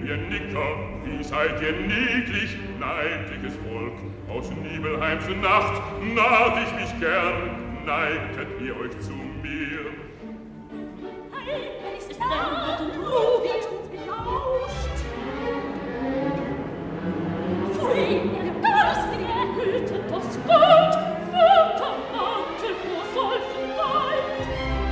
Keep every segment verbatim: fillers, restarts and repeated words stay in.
ihr Nicker, wie seid ihr niedlich, neidliches Volk. Aus Nibelheims Nacht naht ich mich gern, neigtet ihr euch zu mir. Hey, wer ist da? Und wo wird uns belauscht? Pfui, ihr garstige hütet das Gold, Muttermantel vor solchen Leid.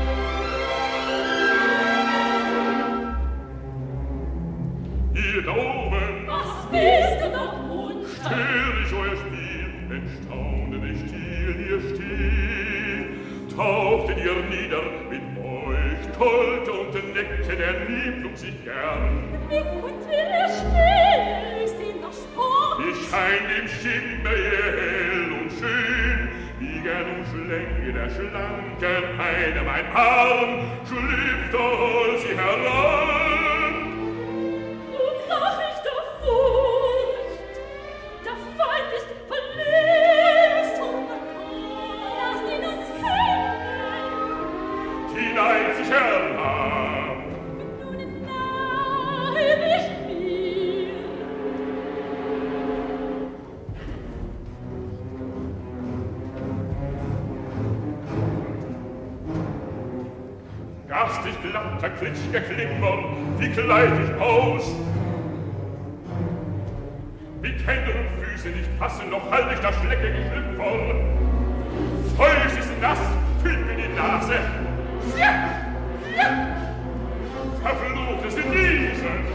Ihr da oben, was bist du noch munter? Stör ich euer Spiel, denn staunende still ihr steht. Tauchtet ihr nieder, mit euch tollte und neckte der Liebling sich gern. Nick und der Schnee ist in der Sport. Ich scheint im Schimmer ihr hell und schön, wie gern umschlänge der Schlanken einem ein Arm, schlüpft der Hol sie heran. Garstig glatter klitschger Klimmer, wie kleid ich aus? Mit Händen und Füßen nicht fassen, noch halt ich das schleckige Schlüpfer. Feucht ist nass, füllt mir die Nase. Ja, ja. Verflucht es in diesen.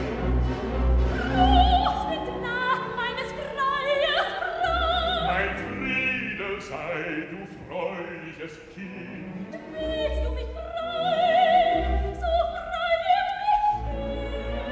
Los mit Nacht meines Greies Brot. Mein Friede sei, du freuliches Kind. Willst du mich frei, so frei wird mich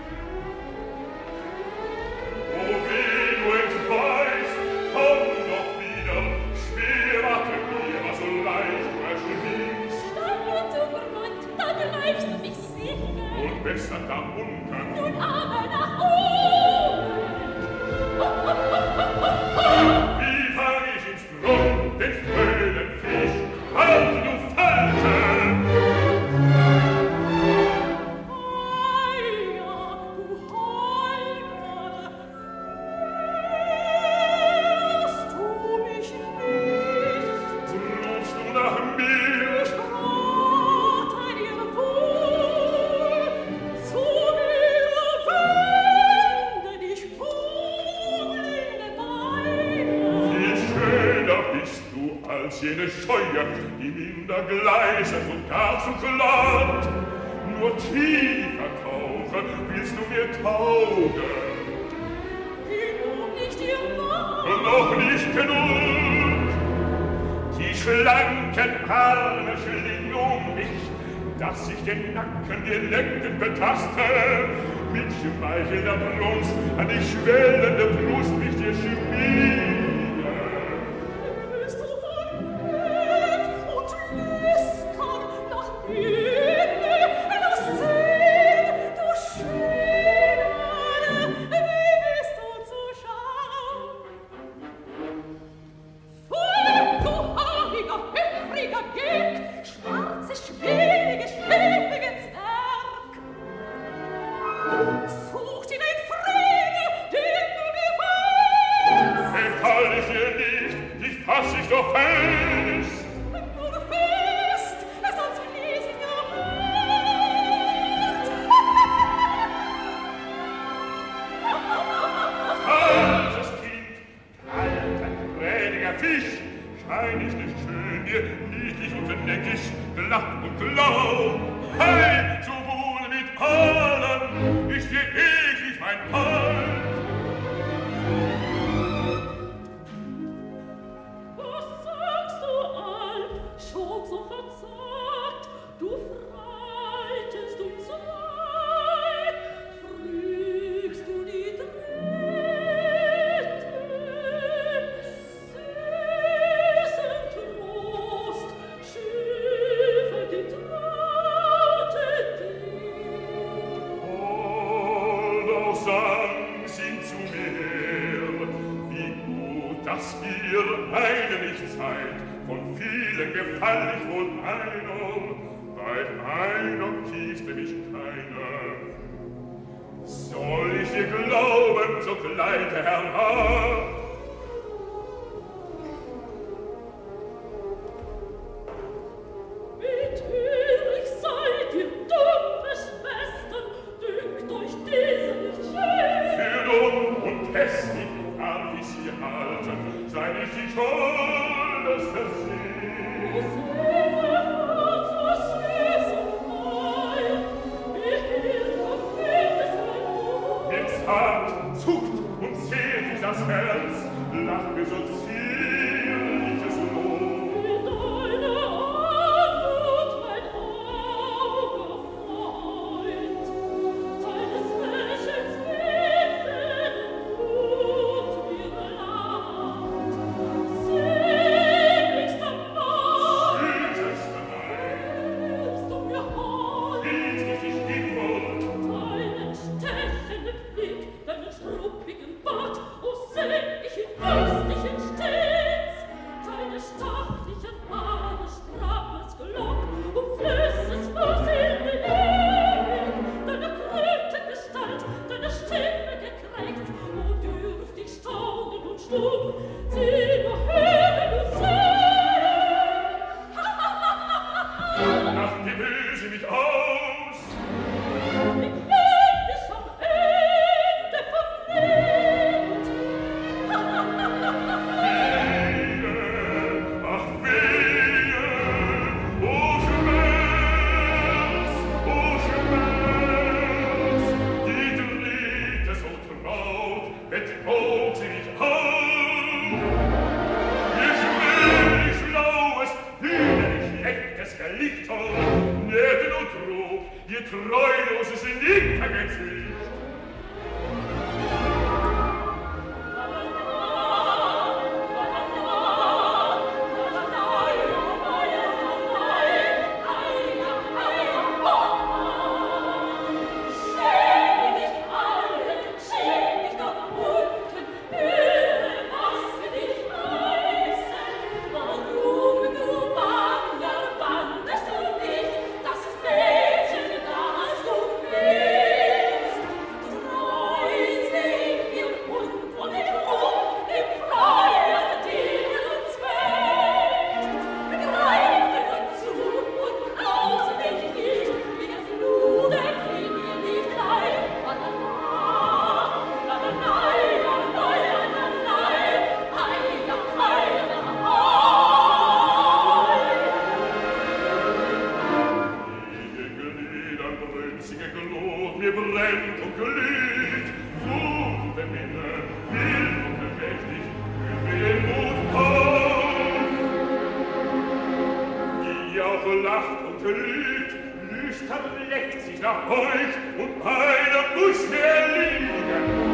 O weh, du entweichst, komm doch wieder, schwer wartet mir, was so leicht du erschlingst. Stein und Zuckermund, da greifst du mich sicher. Und besser da unten. Nun aber nach oben. Ho, ho, ho, ho, ho, ho. Wie fang ich ins Grund, den schönen Fisch? Halt, du Falsche! Jene Scheuer, die minder gleiset und gar zu glatt. Nur tiefer tauchen, willst du mir taugen? Genug nicht ihr Wort. Und noch nicht genug. Die schlanken Arme schlingen um mich, dass ich den Nacken dir leckend betaste. Mit schmeichelnder Brust an die schwellende Brust mich dir schmiede. Soll ich dir glauben, so gleite hernach? Wie töricht seid ihr, dumme Schwestern, dünkt euch diese nicht schön? Für dumm und hässlich darf ich sie halten, sei nicht die tolleste See. O sehe fort, so süß und fein, wie Hilfe fehlt es mein Mut. Mir zart, zuckt und zählt sich das Herz, lach mir so zierliches Lob. In deine Anmut mein Auge freut, deines Lächelns Winde tut mir leid. Seligster Mann, Süßeste Wein, gibst du mir Heil, hielt ich dich die Mund, deinen stechenden Blick, deinen struppigen Bart, o seh ich in ängstlichen stets, deine stattlichen Haare straffes Gelock, umflößes Fuß in die Ewig, deine Krötengestalt, deine Stimme gekrägt, o dürft ich staunen und stumm, sie nur hören und sehen. lacht die Böse mich aus. Ich kenn dich am Ende verklebt. Wehe, ach wehe, o Schmerz, o Schmerz, die dritte so traut, betrog sie mich auf. Ihr schwer, ich schlaues, hühnerlich leckes Gelichter, Nähten und Trug, ihr treuloses Nickergesicht. Mir brennt und glüht, sucht der Minne, wild und beweglich, für den Mut auf. Die auch lacht und lügt, lüstern leckt sich nach euch und einer muss erliegen.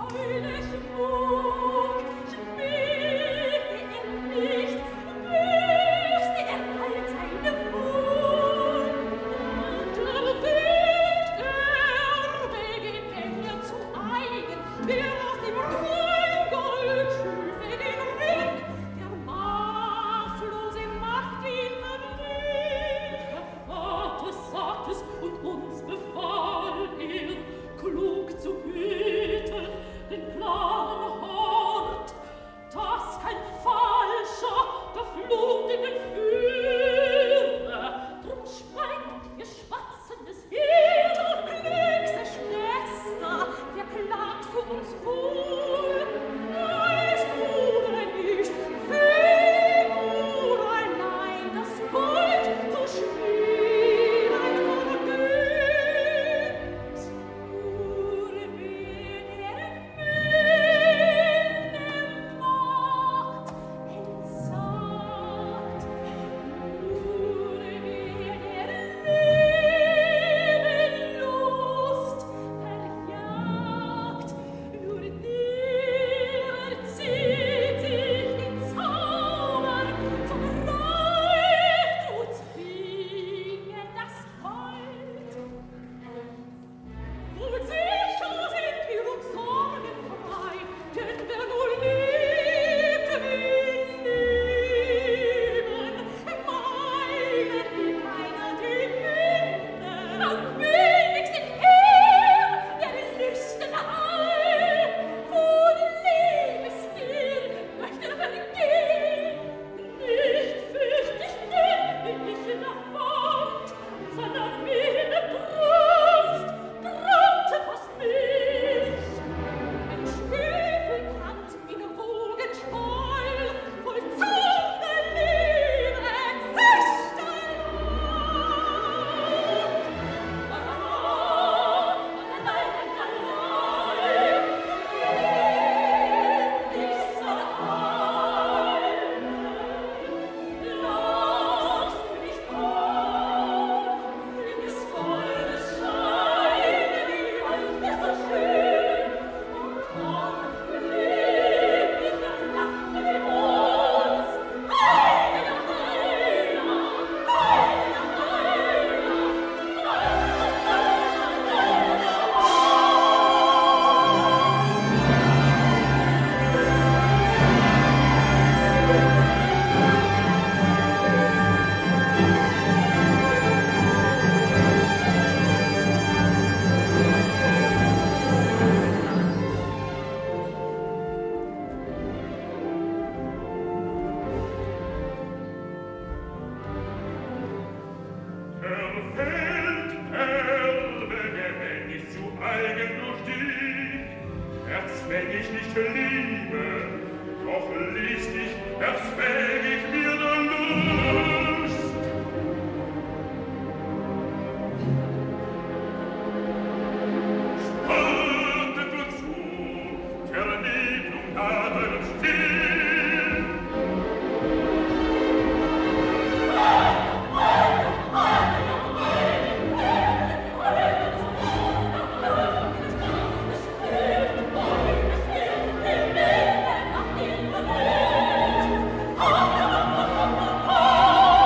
Oh!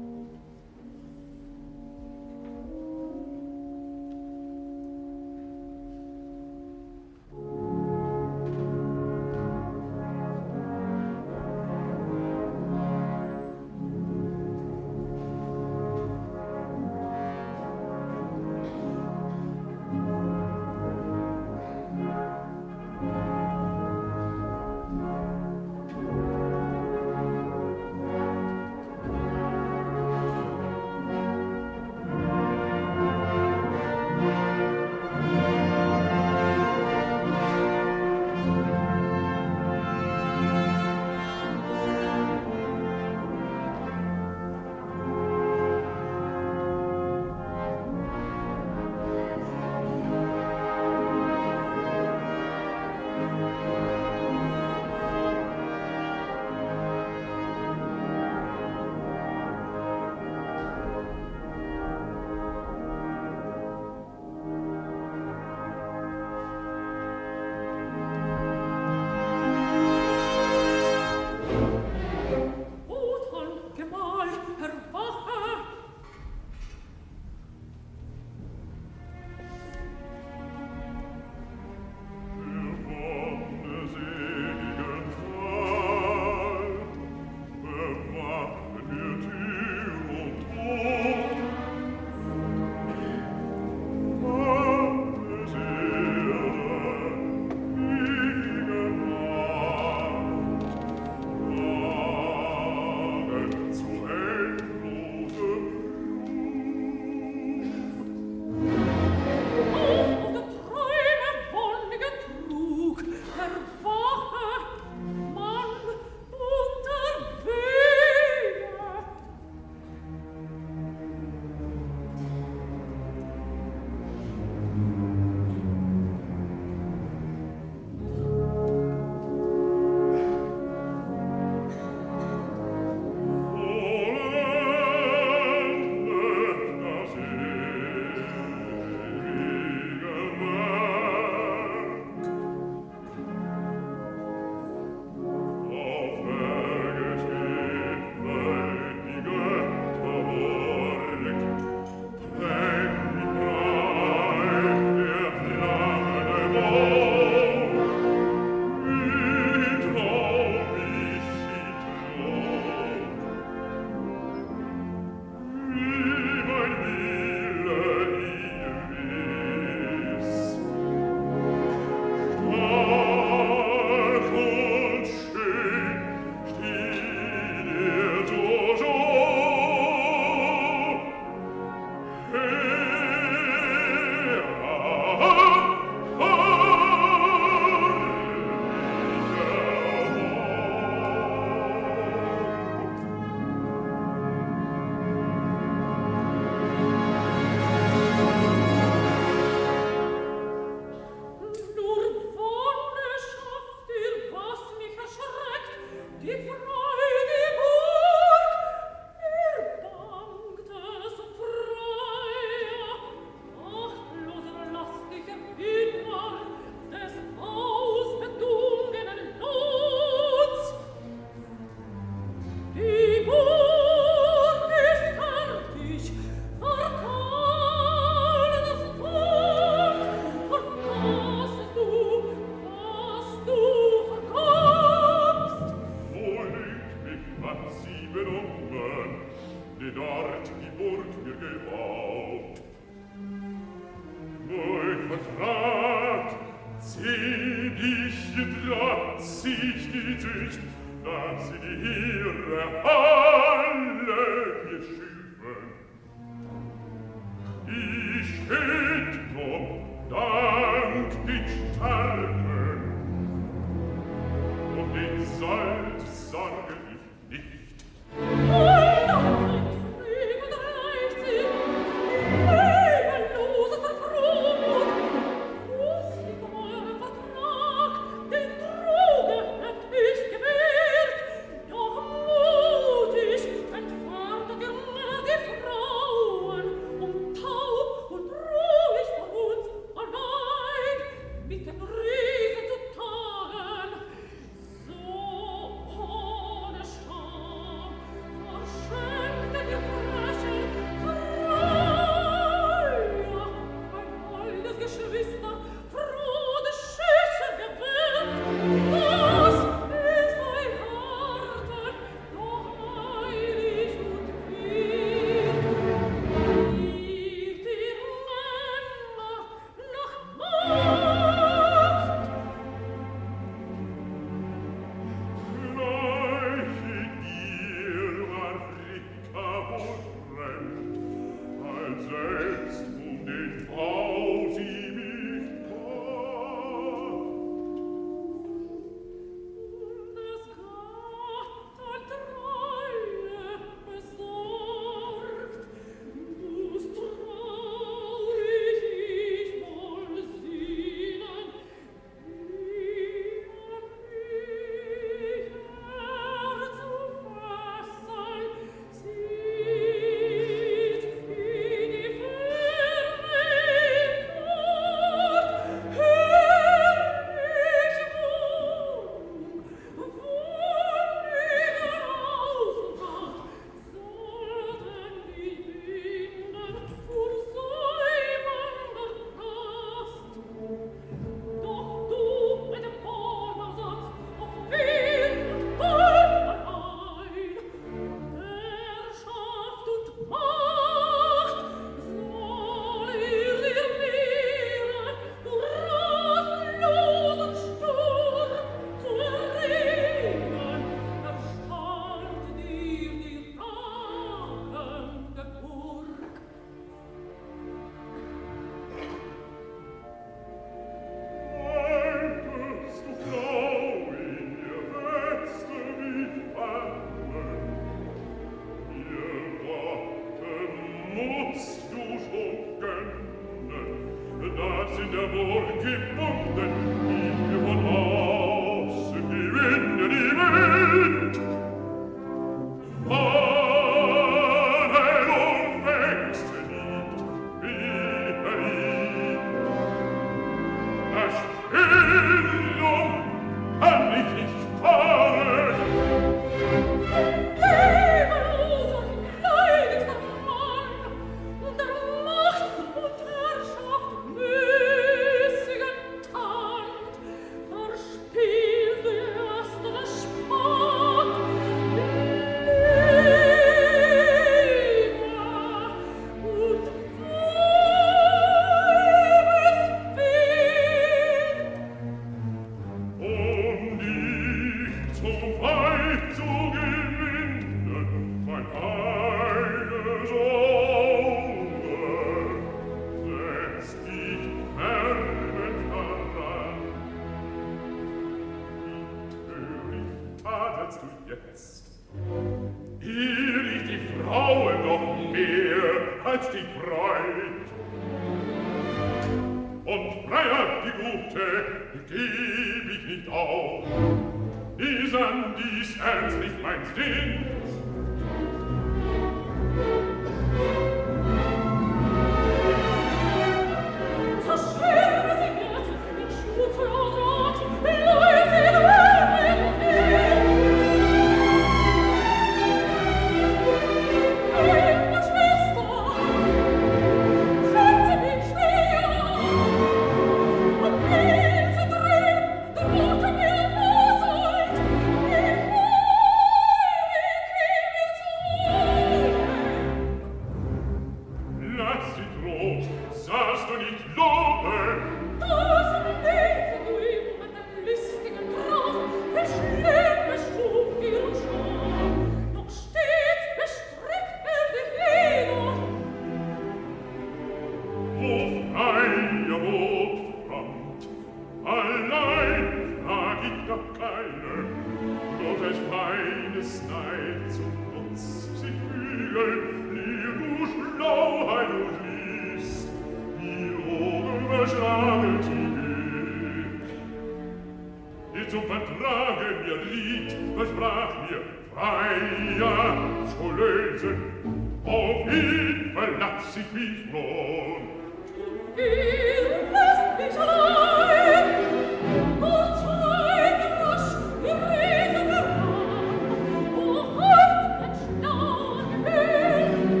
schlaget ihr. Ihr zum Vertrage mir liegt, versprach mir, Freier zu lösen. Auf ihn verlass ich mich nun. Ihr lasst mich allein, und schreibt rasch, wir reden heran, o Haupt entstanden hin.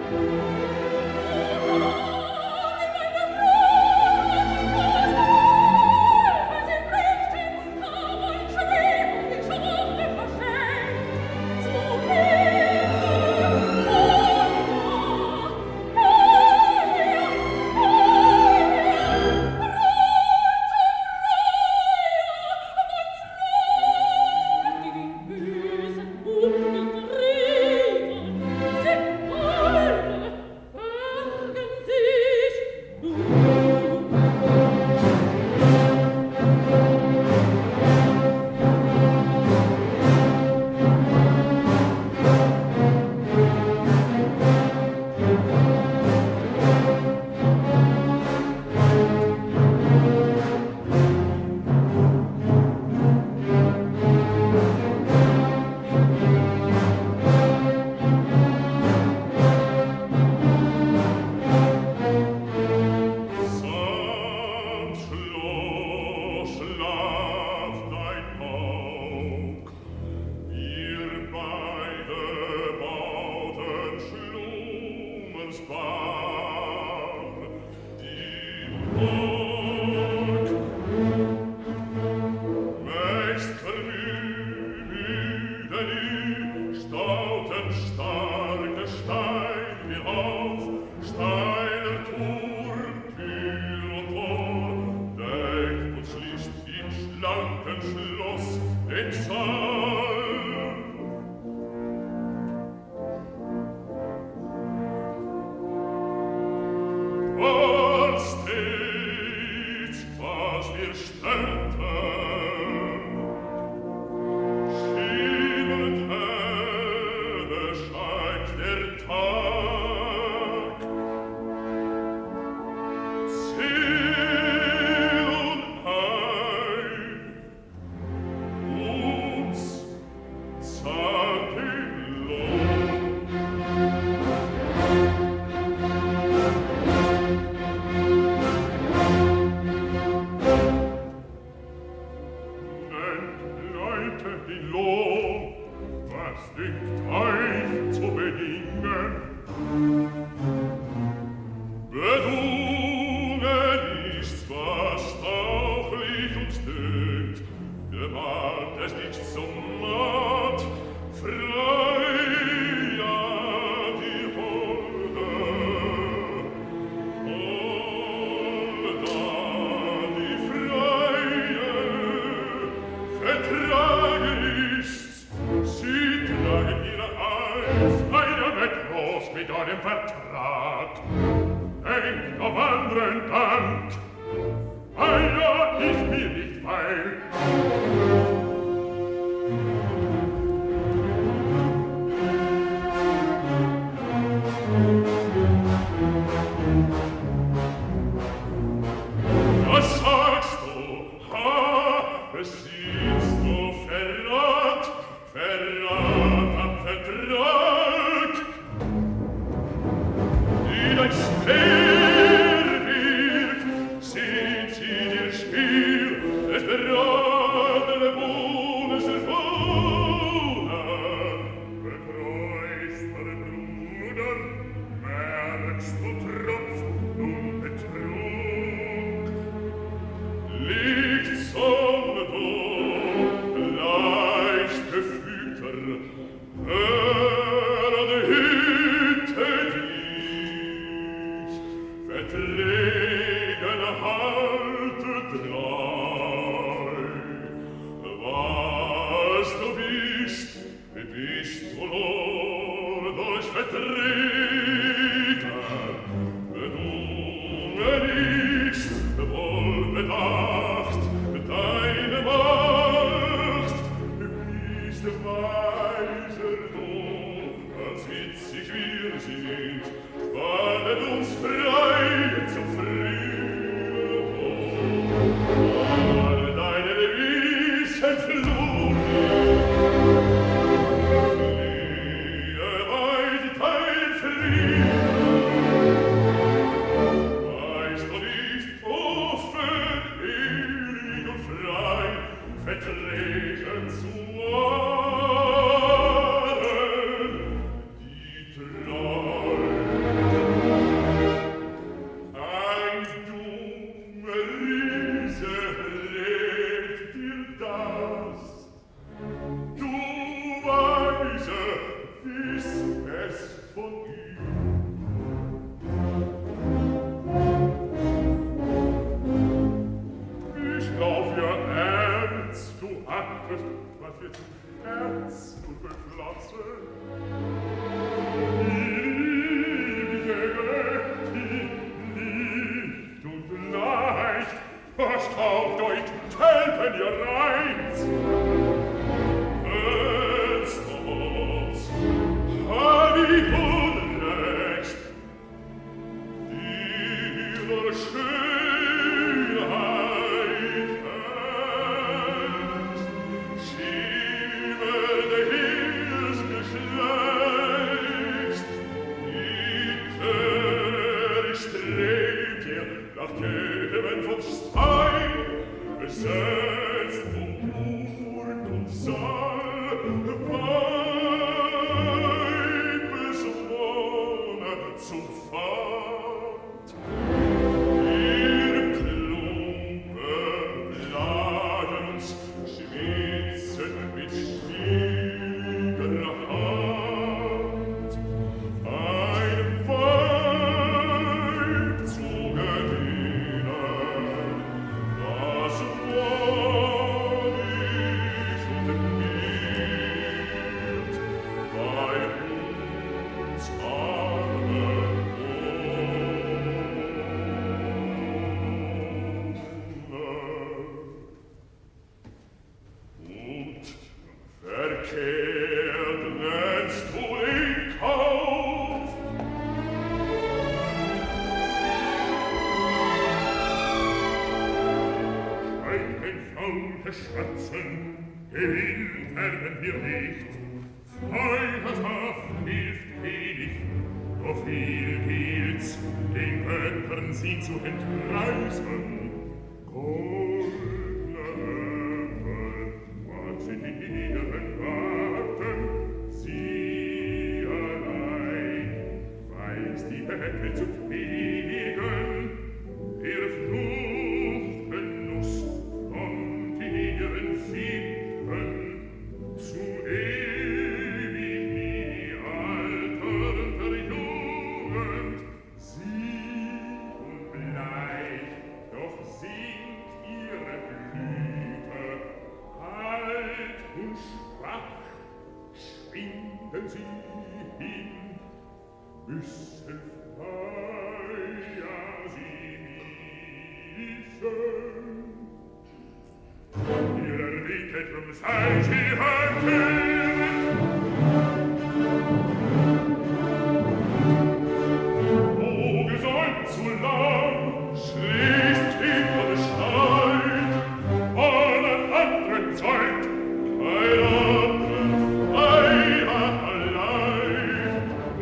O Mann, meine Frau, was sie bringt ihn, kam ein Schweb und die Schule verschenkt. Zu Hilfe, es berate le dir zum Herz und beflasse. Die Liebe, die und leicht, verstaubt euch, helfen ihr Reiz. Elstos, Havi unrecht, ihre Schönheit erst, schimmernde Hilfsgeschlecht, bitterisch strebt ihr nach Kämen vom Stein, besetzt um Burg und Saal, Weibeswohne zum Pfad. Wir Klumpen lagen uns, schwitzen mit stiller Hand. Ein Weib zu gewinnen, das war nicht und nicht bei uns armen und verkehrt nennst du den Kauf. Schweigen faule Schwatzen, Gewinn erben wir nicht. Feuerschaft hilft wenig, doch viel gilt's, den Göttern sie zu entreißen. Goldene Äpfel, mag sie ihren Garten, sie allein weiß die Wette zu fliegen, ihr Fruchtgenuss von ihren Sieben zu ewig alternder Jugend. Sie und bleich, doch singt ihre Blüte, alt und schwach schwinden sie hin, müssen freier sie wissen. Ihrer Rike drum sei sie erkennt. Oh, gesäumt zu lang, schließt hinter der Stein, allen anderen Zeit, kein anderen freier allein.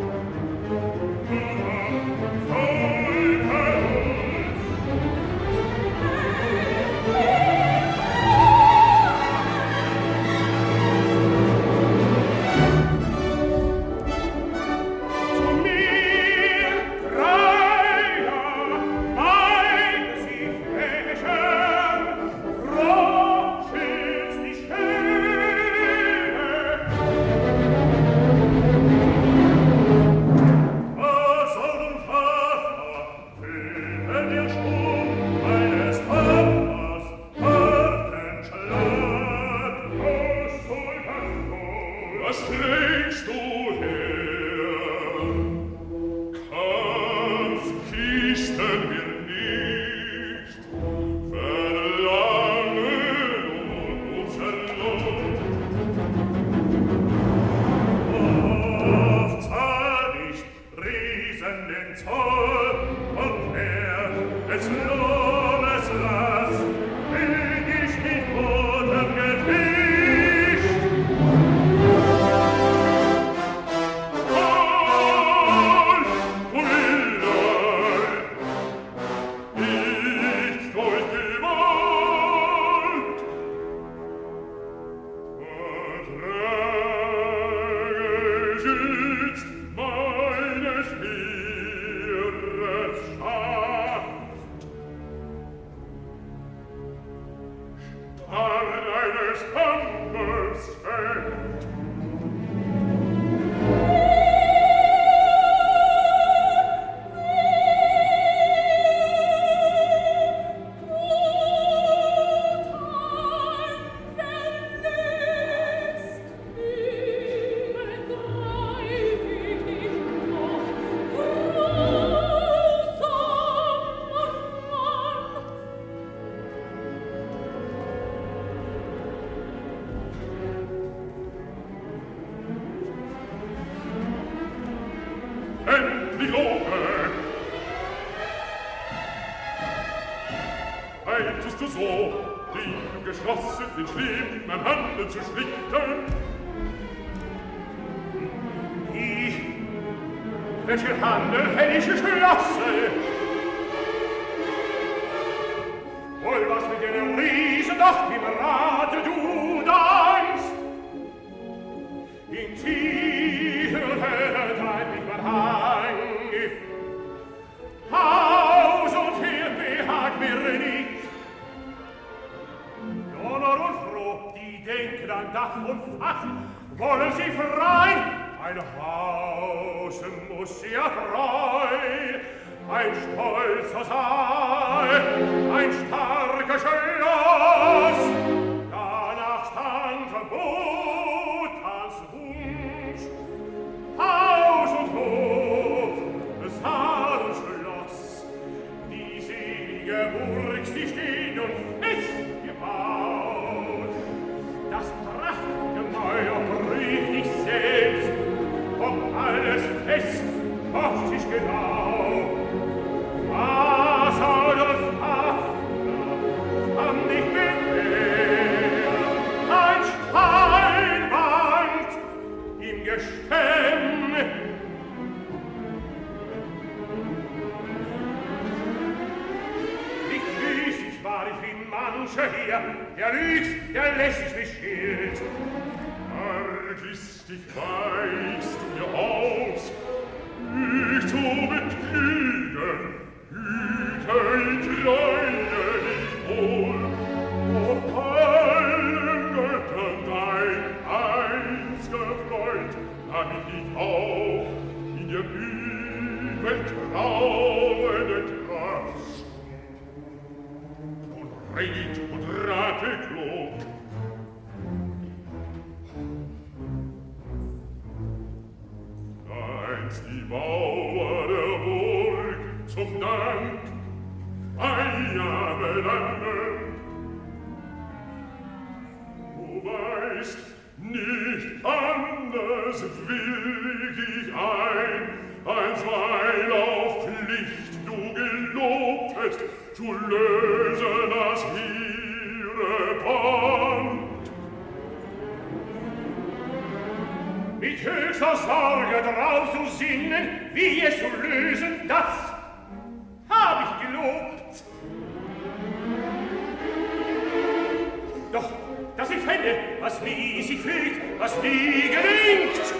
Was trägst du her? Kampfkisten wir nicht, verlangen unser Lohn. Oft zahl nicht Riesen den Zoll, und wer des Lohnes lass, will ich mit gutem Gewicht. Eines Kampfes fällt. Thank you. streitest du so, wie du geschlossen den Schlimm mein Handel zu schlichten? Ich, welchen Handel hätte ich geschlossen? Wohl was mit den Riesen doch im Rate du denkst. In tiefen Höhen treibt mich mein Hang. Haus und Hirn behagt mir nicht. Donner und Froh, die denken an Dach und Fach, wollen sie freien. Ein Haus muss ja treu, ein stolzer sein, ein starker Schloss. Danach stand Verbot als Wunsch. Haus und Hof, Saal und Schloss, die selige Burg, sie stehen und fest gebaut. Das Prachtgemäuer prüft dich selbst, ob alles fest, ob sich genau. Was soll das Hafner an dich bewähren? Ein Stein wankt im Gestemm. Nicht müßig war ich wie mancher hier, der lügt, der lässig mich schilt. Arglistig weichst du mir aus, ich zu betrügen, hüte in Treue dich wohl, ob allen Göttern dein einziger Freund, damit ich auch in der Übel trauende Trost. Und Reit und Rate klug, die Mauer der Burg zum Dank ein Jahr belangen. Du weißt, nicht anders willig ich ein, als weil auf Pflicht du gelobtest, zu lösen das ihre Band. Mit höchster Sorge drauf zu sinnen, wie es zu lösen, das hab ich gelobt. Doch, dass ich fände, was nie sich fügt, was nie gelingt.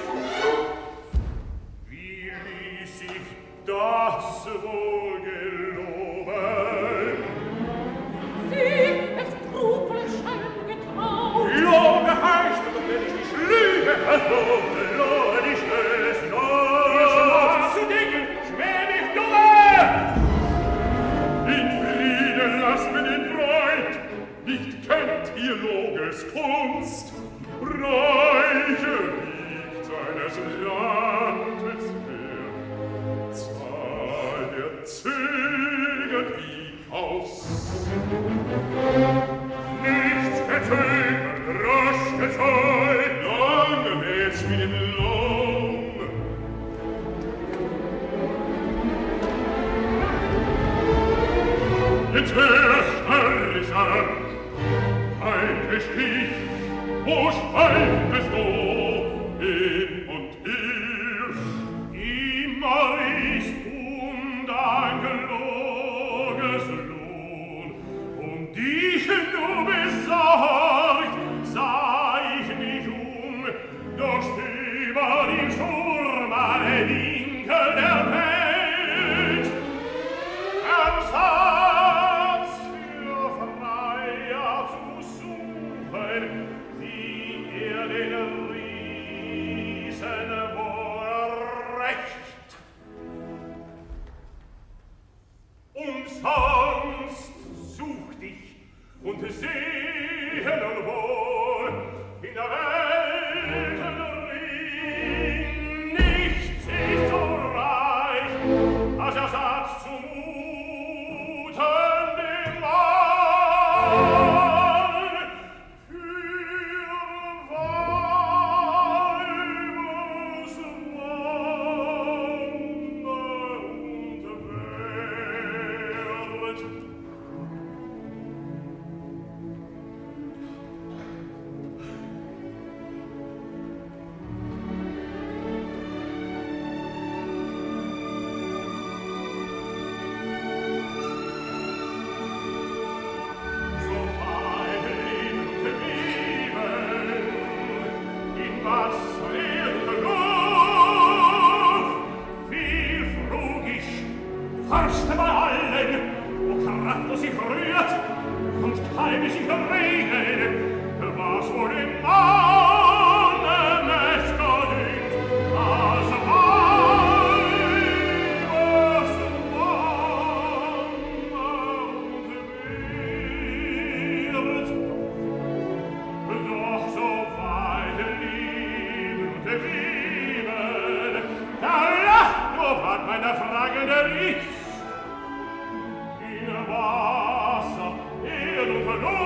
Wie ließ sich das wohl geloben? Sie, es trug wohl schön getraut. Ja, geheißt, und wenn ich nicht lüge, also verlor die Stöße. Ja, zu denken, schwer mich dumme! In Frieden lasst mir den Freund, nicht kennt ihr Loges Kunst. Reiche liegt seines Landes mehr, Zahl der zögert wie aus. Nichts gezögert, rasch gezeugt, lange wird's wie im Lohn. Jetzt hör, Herrlicher, heimlich ich, wo schweigt es so hin und her? Immer ist Undank Loges Lohn, um dich nur besorgt, sah ich mich um, doch über den Sturm alle Winkel der Welt. Ersatz für Freier zu suchen, wie er den Riesen wohl recht. Umsonst sucht ich und Seelen wohl in der Welt Ring. Nichts ist so reich, als Ersatz zu muten dem Mann. Für Weibes Wonne und Wert. und heimisch in der Regen, was wohl im Manne Metzger dient, als Weibes Mann und wird. Doch so weit lieben und lieben, da lacht nur hat meine fragende Licht. In Wasser, Erd und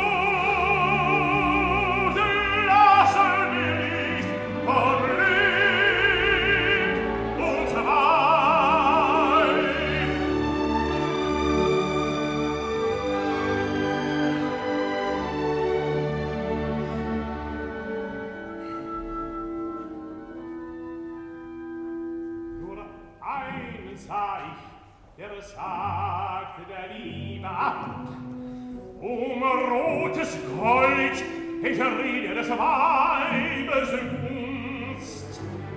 Blut, lassen wir nicht von Lieb und Weib. Nur einen sah ich, der sagte der Liebe ab. Um rotes Gold, ich rede des Weibes Gunst.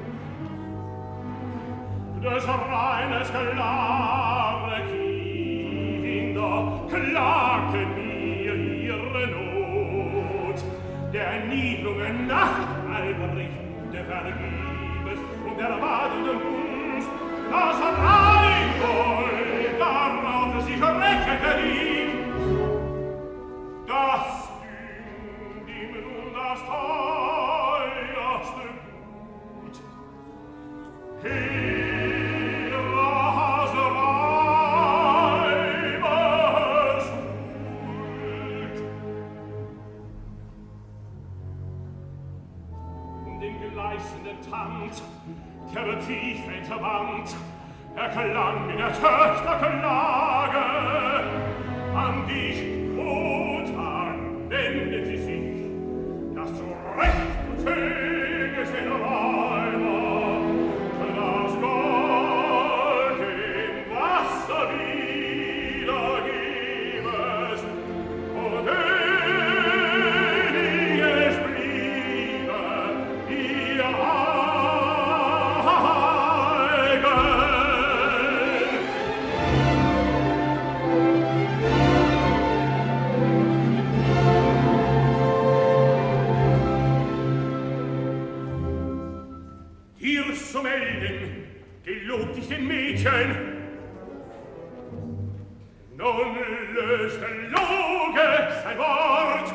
Des reines klare Kinder klagten mir ihre Not. Der Niedlungen Nacht alberichte vergebes und der badenden Gunst. Das Reingold, darauf es sich rächete ihm, das dünkt ihm nun das teuerste Gut. Ihres Weibes Schuld. Und den gleißenden Tanz, der tief entwand, erklang in der Töchter Klage. An dich, Wotan, wendet sie sich, dass zu Recht du zögest den Räuber, für das Gold im Wasser wiedergebest, und wenig es bliebe, ihr zu melden, gelobt ich den Mädchen. Nun löst der Loge sein Wort.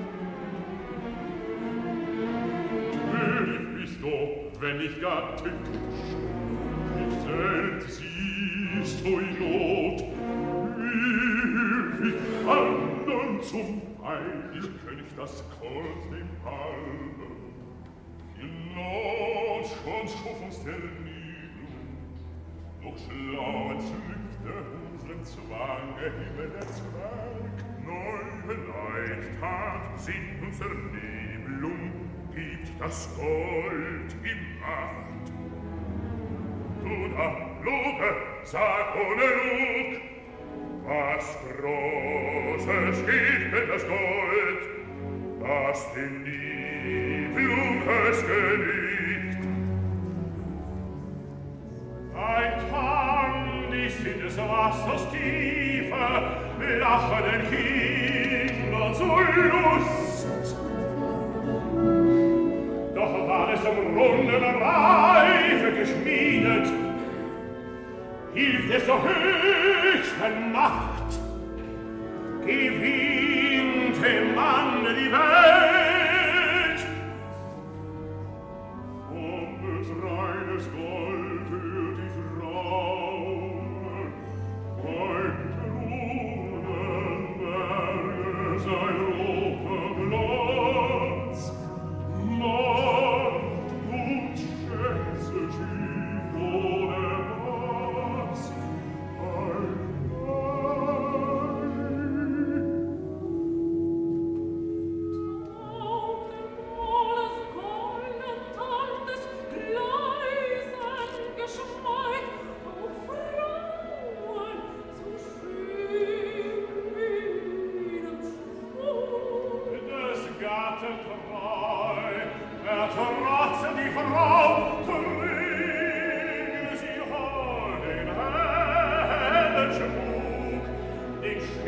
König bist du, wenn ich gar tückisch, nicht selbst siehst du in Not. Will ich andern zum Heil, ich könnt das Gold dem Halbe. In Not schon schuf uns der Niedlung, doch schlau entzückte unseren Zwang, erhebe der Zwerg. Neue Leichttat sind unser Nebelung, gibt das Gold in Macht. Du da, Loge, sag ohne Lug, was Großes gibt denn das Gold, was dem Nebelung es genügt. Ein Tang ist in des Wassers Tiefe, lachen den Kindern zu Lust. Doch war es um Runden Reife geschmiedet, hielt es zur höchsten Macht, gewinnt dem Mann die Welt. Um des reines Gold für die Frauen, mein Kronenberge sein roter Glanz, Macht und Schätze schied ohne Maß, ein Ich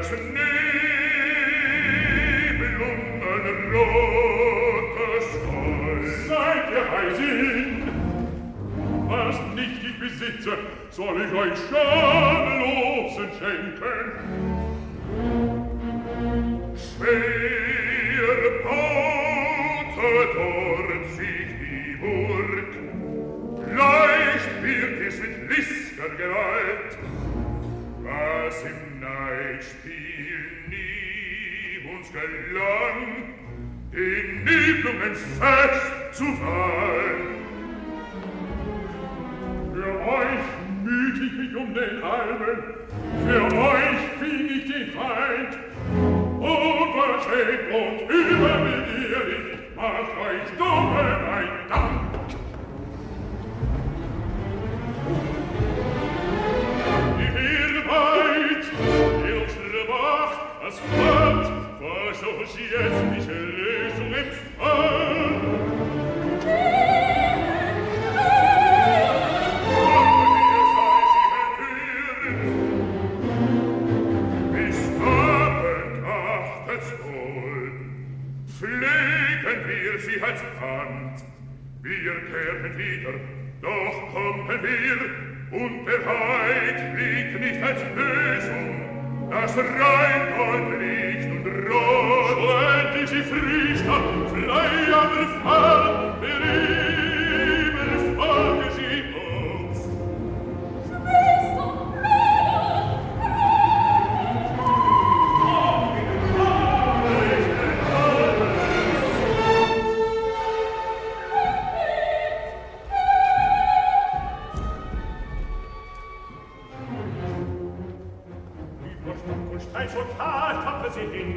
des Nebel und ein rotes Heu. Seid ihr Heisin? Was nicht ich besitze, soll ich euch schamlosen schenken. Schwer baute dort sich die Burg, leicht wird es mit listiger Gewalt, was im Neidspiel nie uns gelang, den Niblungen fest zu fallen. Für euch müht ich mich um den Armen, für euch fing ich den Feind, unverschämt und überbegierig macht euch doppelt mein Dank. Die Hirnweit, die unsere Macht, das Fahrt, versuch ich jetzt diese Lösung empfangen. Pflegen wir sie als Hand. Wir kehrten wieder, doch kommen wir, und der Heid liegt nicht als Lösung. Das Rheingold liegt und rot. So endlich sie Friesland, frei an der Fahrt, der Himmel folge sie uns. Schwester, Ein Schotat tappe sie hin.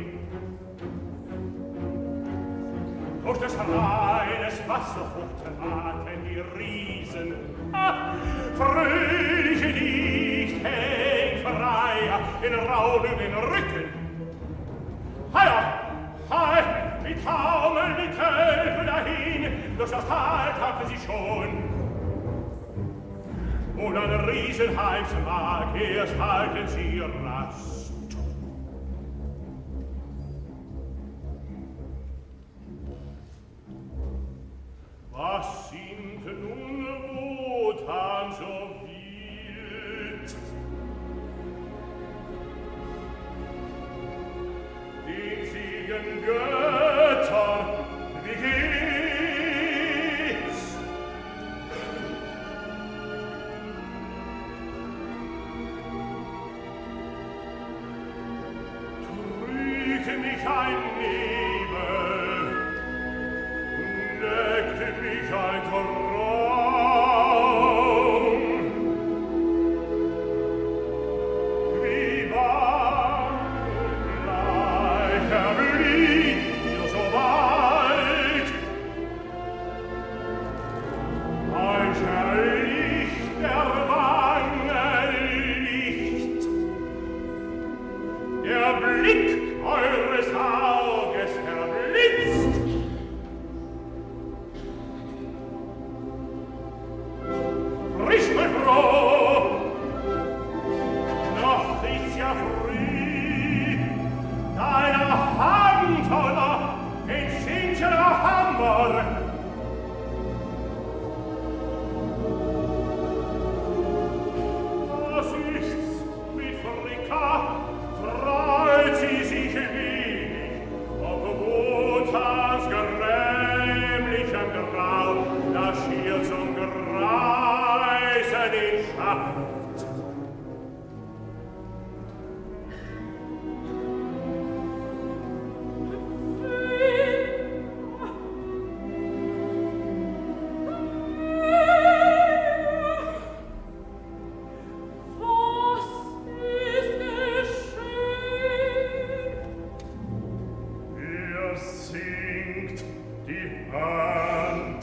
Durch das reines Wasser hochtraten die Riesen. Ah, fröhliche Licht hängt freier in rauligen Rücken. Heia, hei, wie taumeln die Köpfe dahin, durch das Tal tappen sie schon. Und an Riesenheims Mark erst halten sie Rast. Was sind nun Wotan so wild? Den siegen Göttern, wie geht's? Trüge mich ein Nebel, neckte mich ein Traum. Wie warm und gleich erblieb mir so bald euch Licht der Wangenlicht. Der Blick eures Auges erblitzt. Frisch und froh, noch ist's ja früh, deiner Hand oder in Schinchener Hammer. Was ist's mit Fricka? Freut sie sich wenig, ob Wotans grämlichem Grau das Schier zum Greisen ihn schafft. was ist geschehen? Ihr singt die Hand.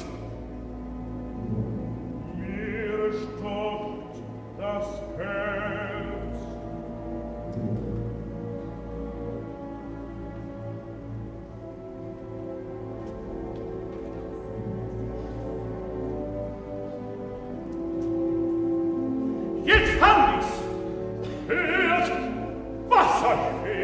Mir stockt das Herz. Jetzt fand ich's! Hört, was euch fehlt!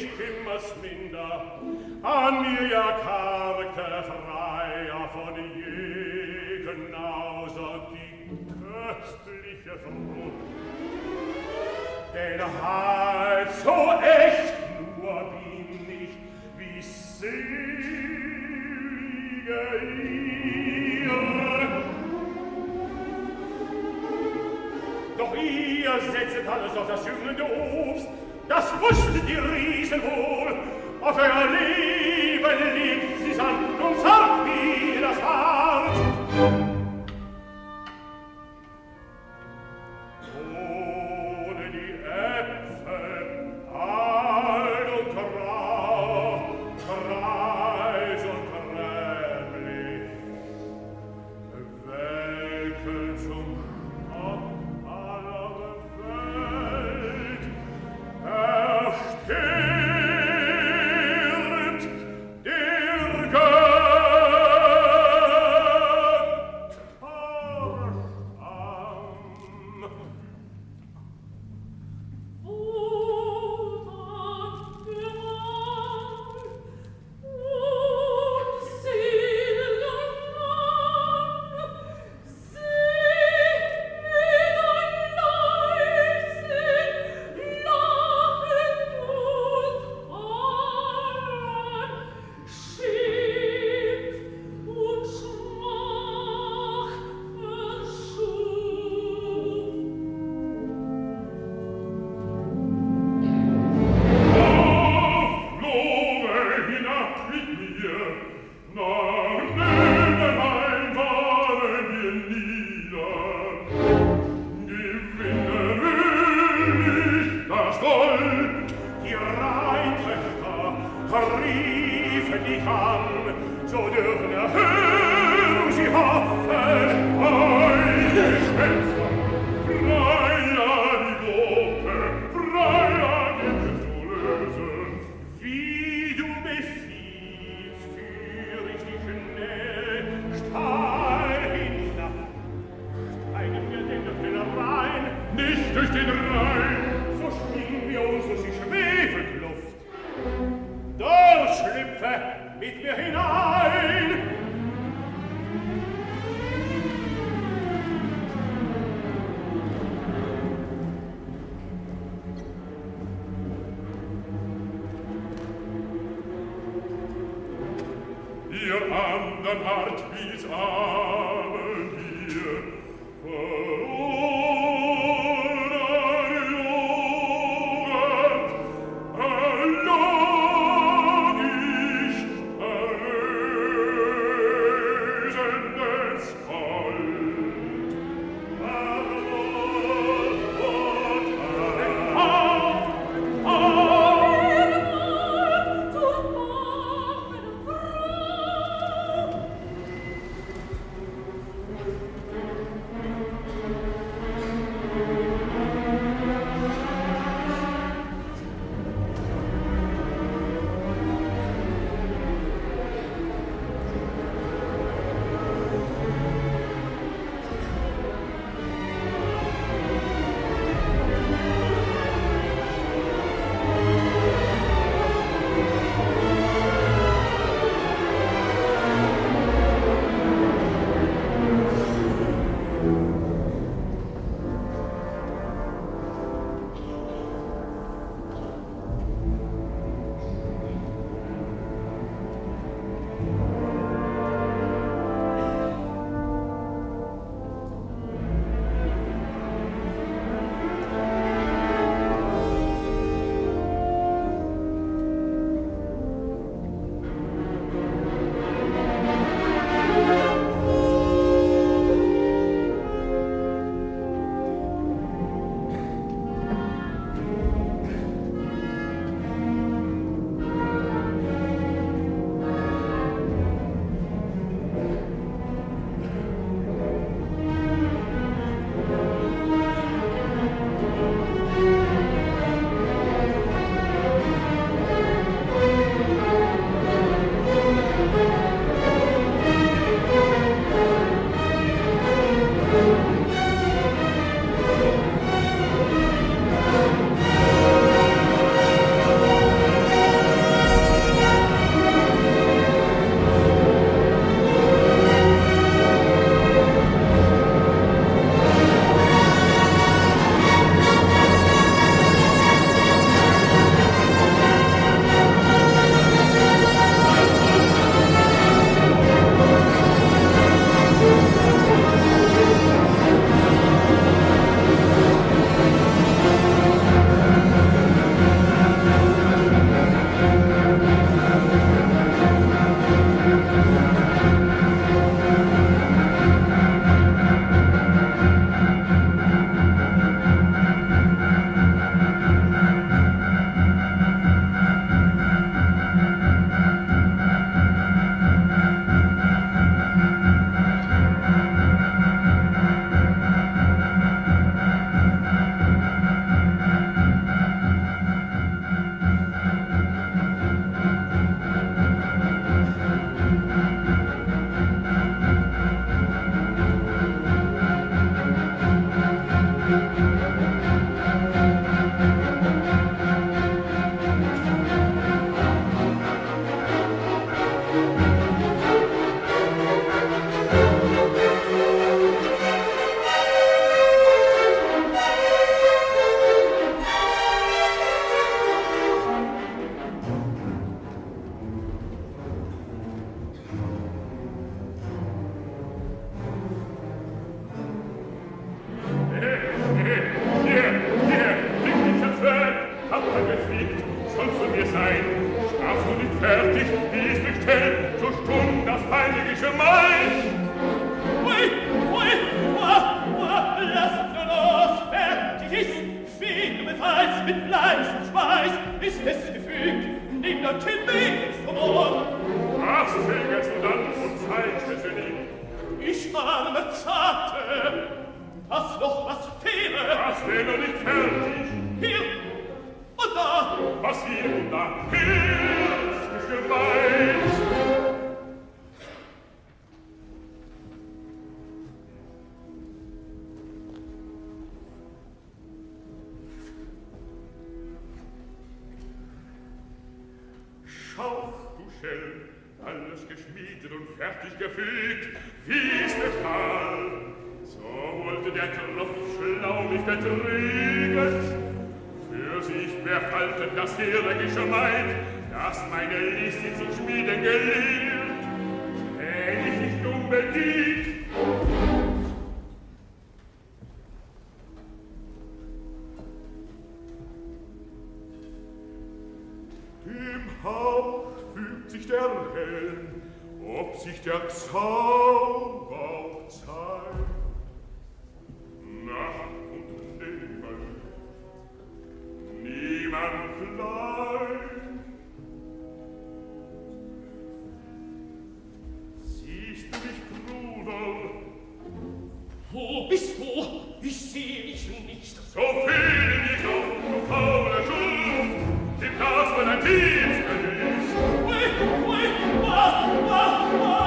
mich kümmert's minder, an mir ja karge freier von je, genauso die köstliche Frucht. Denn halt so echt nur bin ich, wie selige ihr. Doch ihr setzet alles auf das jüngende Obst, das wusstet die Riesen wohl. Auf euer Leben liegt sie sanft und zart wie das Hart. Ohne die Äpfel, alt und grau, kreis und grämlich, welken zum Stopp aller Welt erstirbt der Götterstamm. ich arme Zarte, das noch was fehle. Das wäre noch nicht fertig. Hier und da. Was hier und da? Hilf, mich gemeint. Schau, du Schelm, alles geschmiedet und fertig gefügt, wie ist der Fall? So wollte der Tropf schlau mich betrügen. Für sich behalten das Heere gemeint, dass meine List in sich schmieden gelingt. Wenn ich nicht unbedingt dem Hauch fügt sich der Helm, ob sich der Zauber auch zeigt. Nacht und Nebel, niemand klein. Siehst du mich, Bruder? Wo bist du? Ich seh dich nicht. So viel ich auf, du faule Schuft, im Glas von ein Tiefsgesicht. Ui, ui, ah, ah, ah.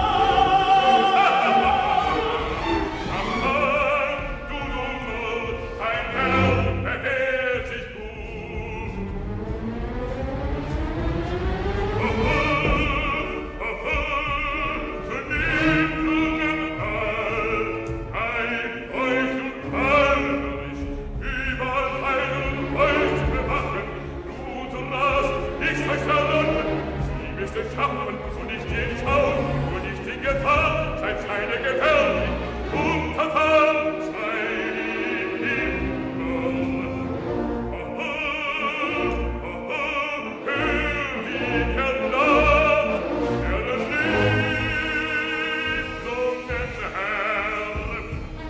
Schaffen, und ich dir nicht auf, und ich die Gefahr, sei keine gefährlich, unterfahren, sei die Himmel. Oh, oh, oh, oh, hör die Kernacht, der des liebsungen Herrn.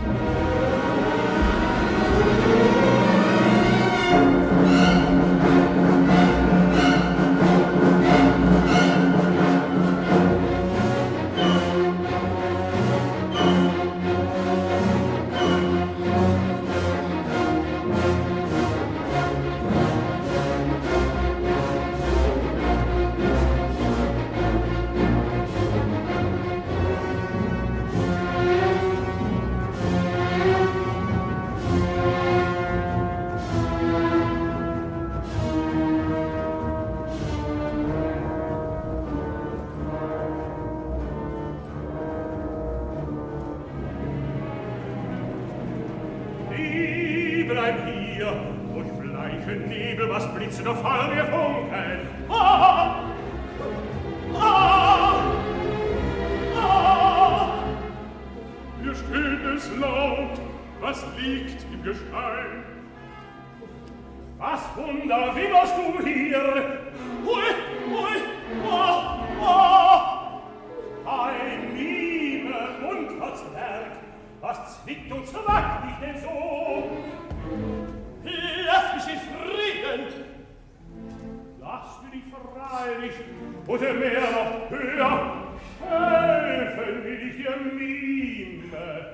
Da fallen wir Funken. Ah! Ah! Ah! Wir stöhnt es laut, was liegt im Gestein? Was Wunder, wie warst du hier? Ui, ui, ah, ah! Ein Mime und was Werk, was zwickt und zwackt dich denn so? Lass mich in Frieden! Lass du dich freilich, oder mehr noch höher, helfen will ich dir Mime.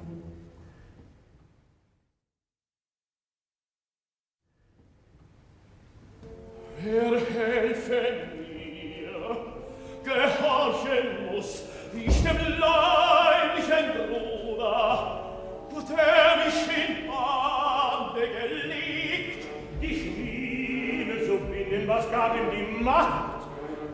Wer helfen mir, gehorchen muss, ich dem leiblichen Bruder, der mich in Bande gelegt, ich Mime zu binden, was gab ihm die Macht?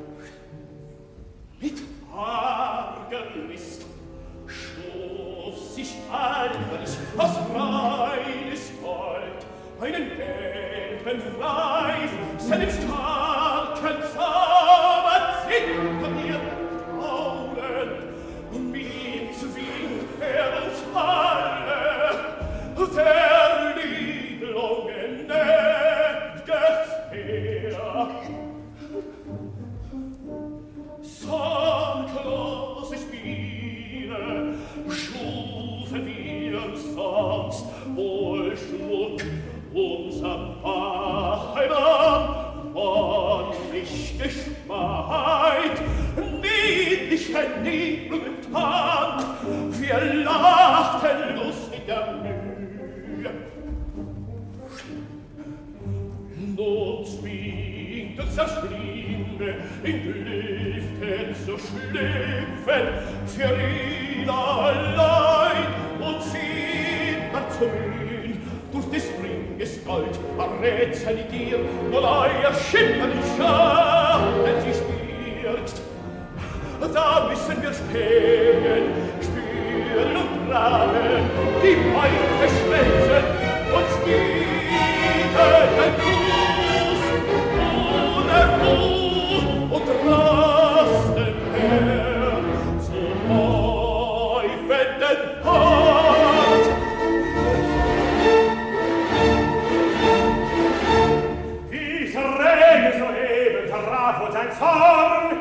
Mit arger List schof sich albers aus reines Gold einen gelben Reif, seinen starken Zauber zittert mir traulend, und wie zu wie er uns alle der Lieblungen nicht gefähr. Sorglose Spiele schufen wir uns sonst wohl Schmuck unser Heimat von Lichtgeschmaheit, niedliche Nebel Tag, wir schlüpfen für ihn allein und sie war zu mühn durch des Ringes Gold verrätselt dir nur euer schimmernden Schatten sie spürst. Da müssen wir spähen, spüren und tragen, die Beute schmelzen und bieten den Fuß ohne Ruhe und rasten her zum häufenden Hort. Dieser Regen soeben traf uns ein Zorn.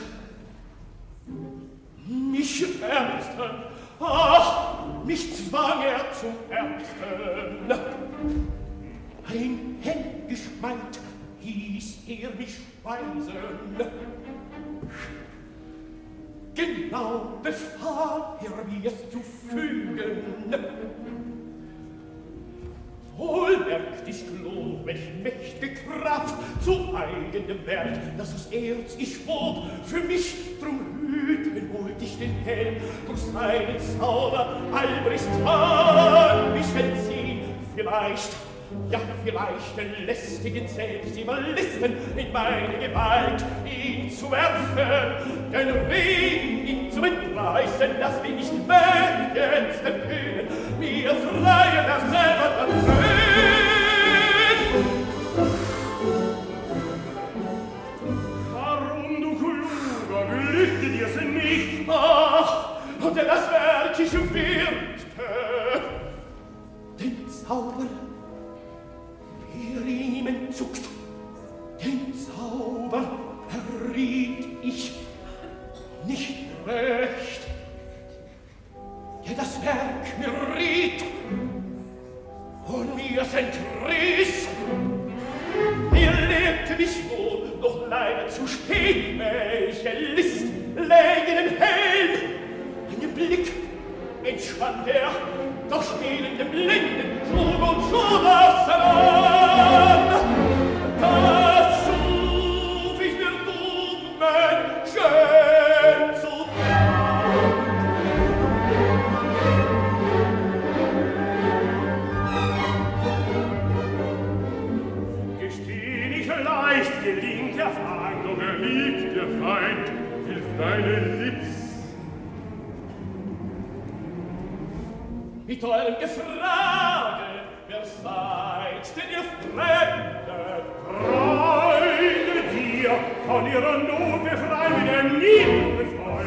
Mich ärgsten, ach, mich zwang er zu ärgsten. Ein Händischmeid hieß er mich speisen. Genau befahl er mir es zu fügen. Wohl merkt ich gloh, welch mächtige Kraft zu eigenem Werk, dass das Erz ich wog, für mich drum hüten wollt ich den Helm, durch seinen Zauber Albrist an mich entziehen, vielleicht, ja vielleicht den lästigen selbst überlisten in meine Gewalt, ihn zu werfen, den Ring ihn zu entreißen, dass wir nicht mögens den Höhen, mir freie der selber dann Warum, du Kluger, gelübte dir's nicht? Ach, und denn das Werk ich wirkte, den Zauber, der ihm entzuckt, den Zauber erriet ich nicht recht, der das Werk mir riet und mir's entriss. Mir lehrte mich wohl, doch leider zu stehen, welche List läge dem Helm. In dem Blick entschwand er, doch spielende Blinden, Schub und Schuhwasser an. Da schuf ich mir dummen, schön zu Leicht gelingt der Feind, o geliebt der Feind, hilf deine Lips. Mit eurem Gefrage, wer seid denn ihr Fremde? Freunde dir, von ihrer Not befreien wir den liebevoll.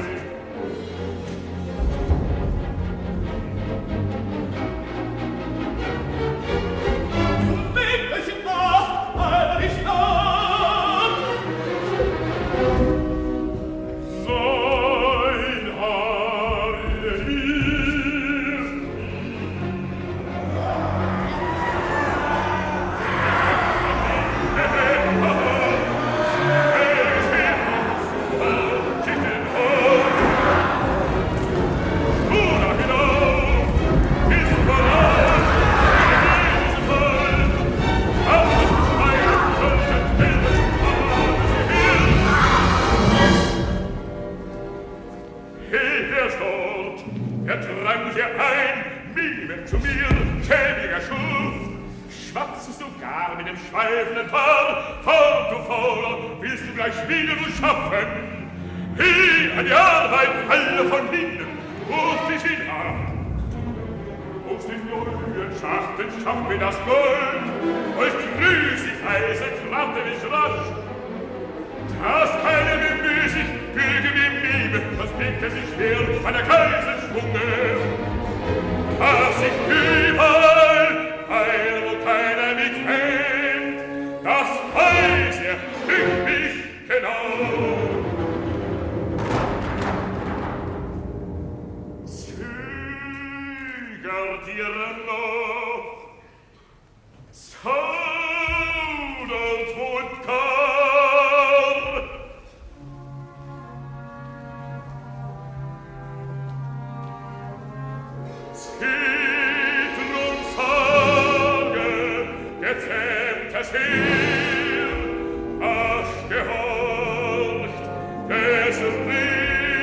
Ach, gehorcht, des Ringes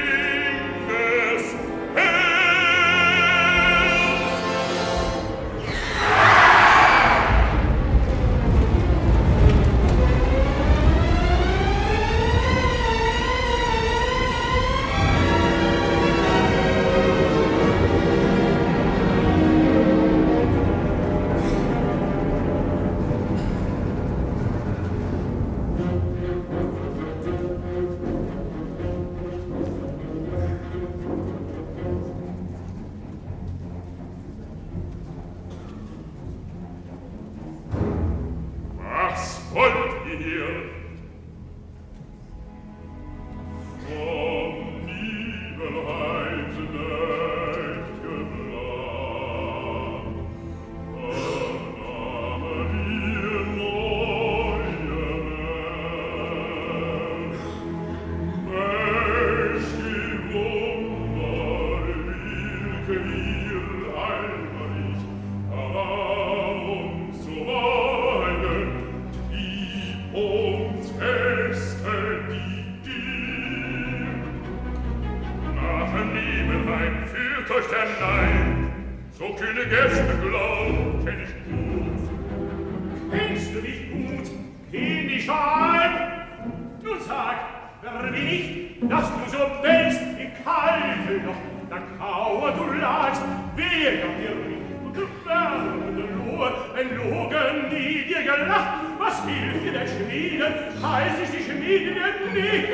So kühne Gäste glaub, kenn ich gut. Kennst du mich gut? Kenn dich ein? Nun sag, wer bin ich, dass du so denkst, ich halte noch, da kauer du lagst, wer gab dir Ring, du wärmende Lohe, ein Logen, die dir gelacht, was hilft dir der Schmieden, heiß ich die Schmieden nicht.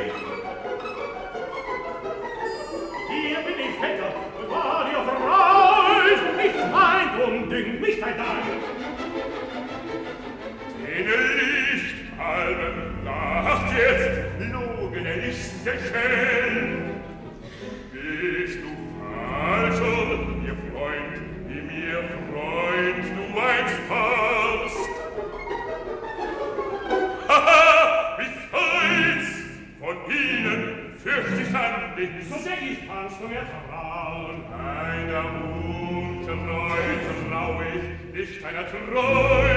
Hier bin ich Vetter, und war dir freut, nicht Feind und dünkt mich dein Dank. Dene Lichtpalmen lacht jetzt, Logene ist der Schell. Bist du falscher, ihr Freund, wie mir Freund du einst warst? Haha, wie freut's! Von ihnen fürcht ich an dich. So denk ich, kannst du mir vertrauen. Einer untreu trau ich, nicht einer treu.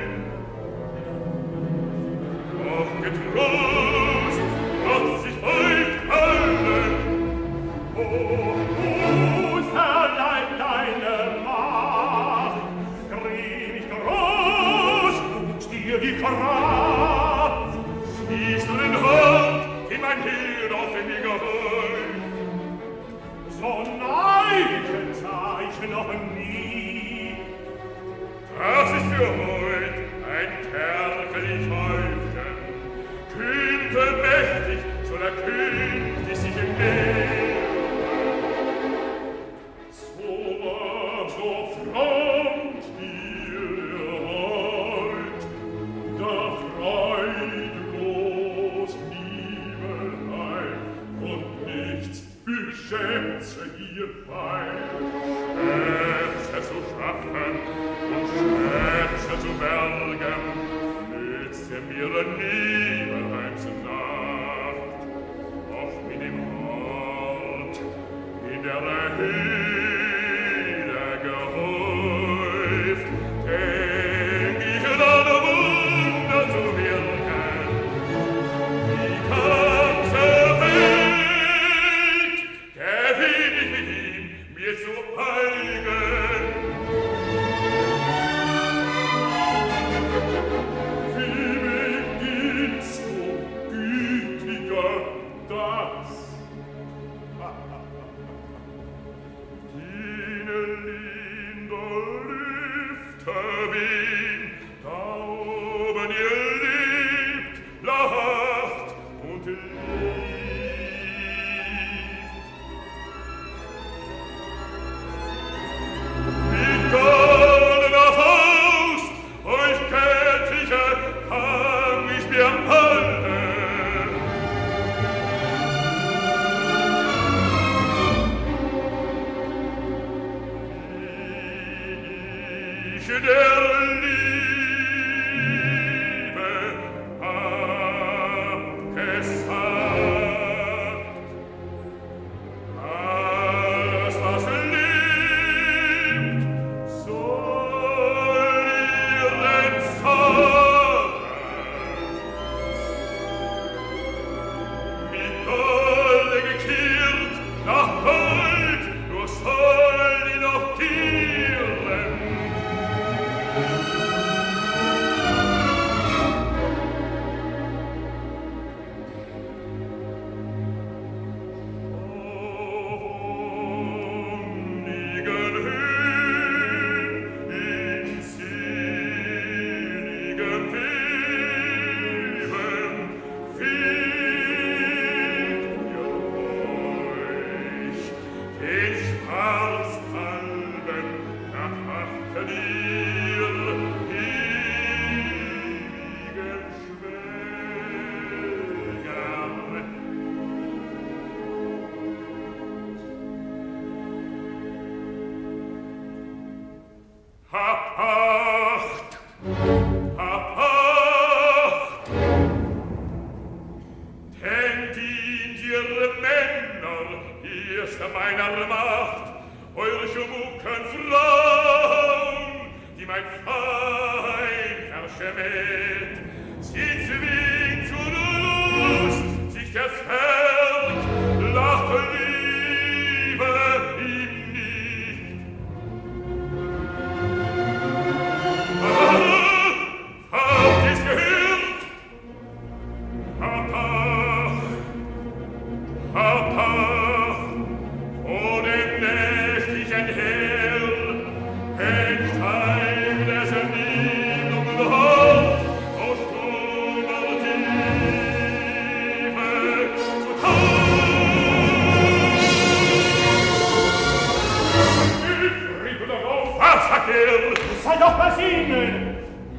Doch getrost, trotz ich euch allen. Oh, oh, verleiht deine Macht, grimmig groß, wuchs dir die Kraft. Siehst du den Hort, den mein Heer auf mir gehäuft? So neidigen sah ich noch nie. Das ist für heut ein kerkerlich Häufchen. Kühnte mächtig, soll er künftig sich im Meer. So war so frommt ihr heut, da freudlos Liebelei und nichts für Schätze ihr feil. Schätze zu schaffen und Schätze zu bergen, nützt er mir ein Nibelheims Nacht. Auch mit dem Hort, in der Höhle gehäuft, denk ich an Wunder zu wirken. Die ganze Welt gewinn ich mit ihm, mir zu eigen. Wie beginnst du, gütiger, das? Dine linder Lüfterwind, Tauben ihr liebt, lacht und liebt. Wie goldener Faust, euch Kätzliche, kann ich mir halten. Ich der Liebe hab gesagt, alles was liebt, soll ihr entzaubern. Mit Golde gekehrt nach Gold, nur soll die noch tieren. Hab Acht! Hab Acht! Denn dient ihre Männer, erster meiner Macht, eure schmucken Frauen, die mein Feind verschmäht. Sie zwingt zu Lust, sich der Zwerg, lacht Liebe ihm nicht. sagt er? Sei doch besinnen!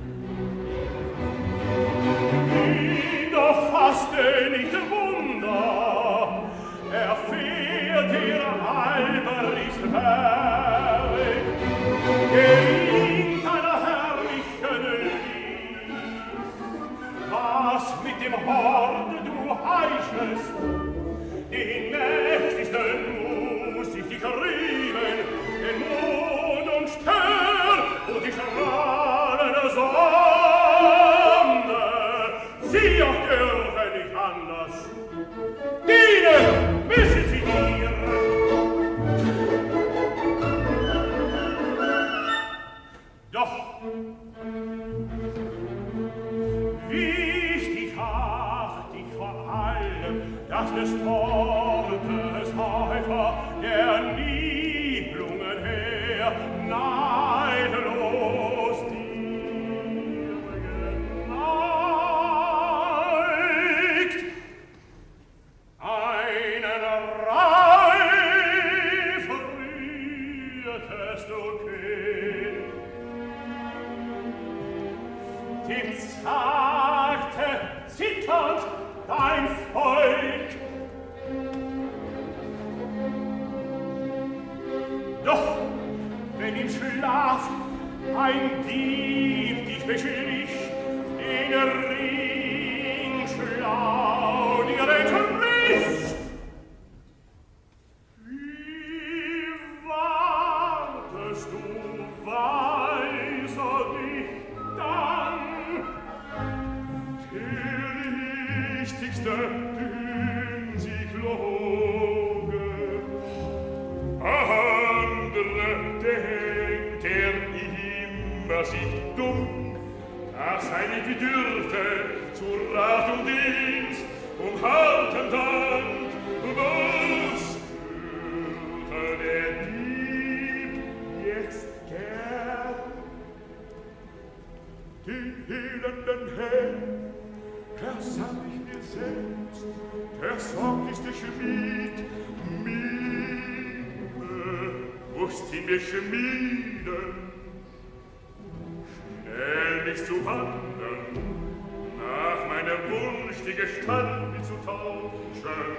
Doch faste nicht Wunder, erfährt ihr alberlichst Werk, gelingt einer herrlichen Lied. Was mit dem Horde du heischest, den mächtigsten muss ich dich riemen, den Mond und Stern und die Strahlen der Sonne. Sie auch dürfen nicht anders. Dienen müssen sie dir. Doch wichtig acht ich vor allem, dass des Wortes Eifer der Nibelungen her neidlos dir geneigt. Einen Reif rührtest du Kind, dem sagte zitternd dein Volk. Doch wenn im Schlaf ein Dieb dich beschlich, den Ring schlau dir entriss, wie wartest du weiser dich dann? Der wichtigste Dünsikloge, andere denkt er immer sich dumm, dass er nicht dürfte zu Rat und Dienst um Halt und Hand was würde der Dieb jetzt gern den elenden Helm, der sah ich mir selbst, der sorglichste Schmied, Mime, musst ihn mir schmieden, schnell mich zu wandern, nach meinem Wunsch die Gestalt mir zu tauschen.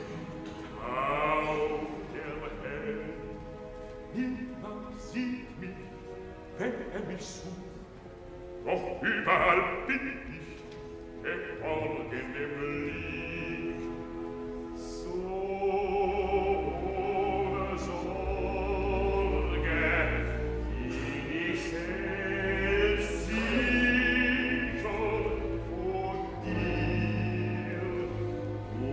Taucht der Held, niemand sieht mich, wenn er mich sucht, doch überall bin ich, geborgen im Licht. So ohne Sorge bin ich selbst sicher vor dir, du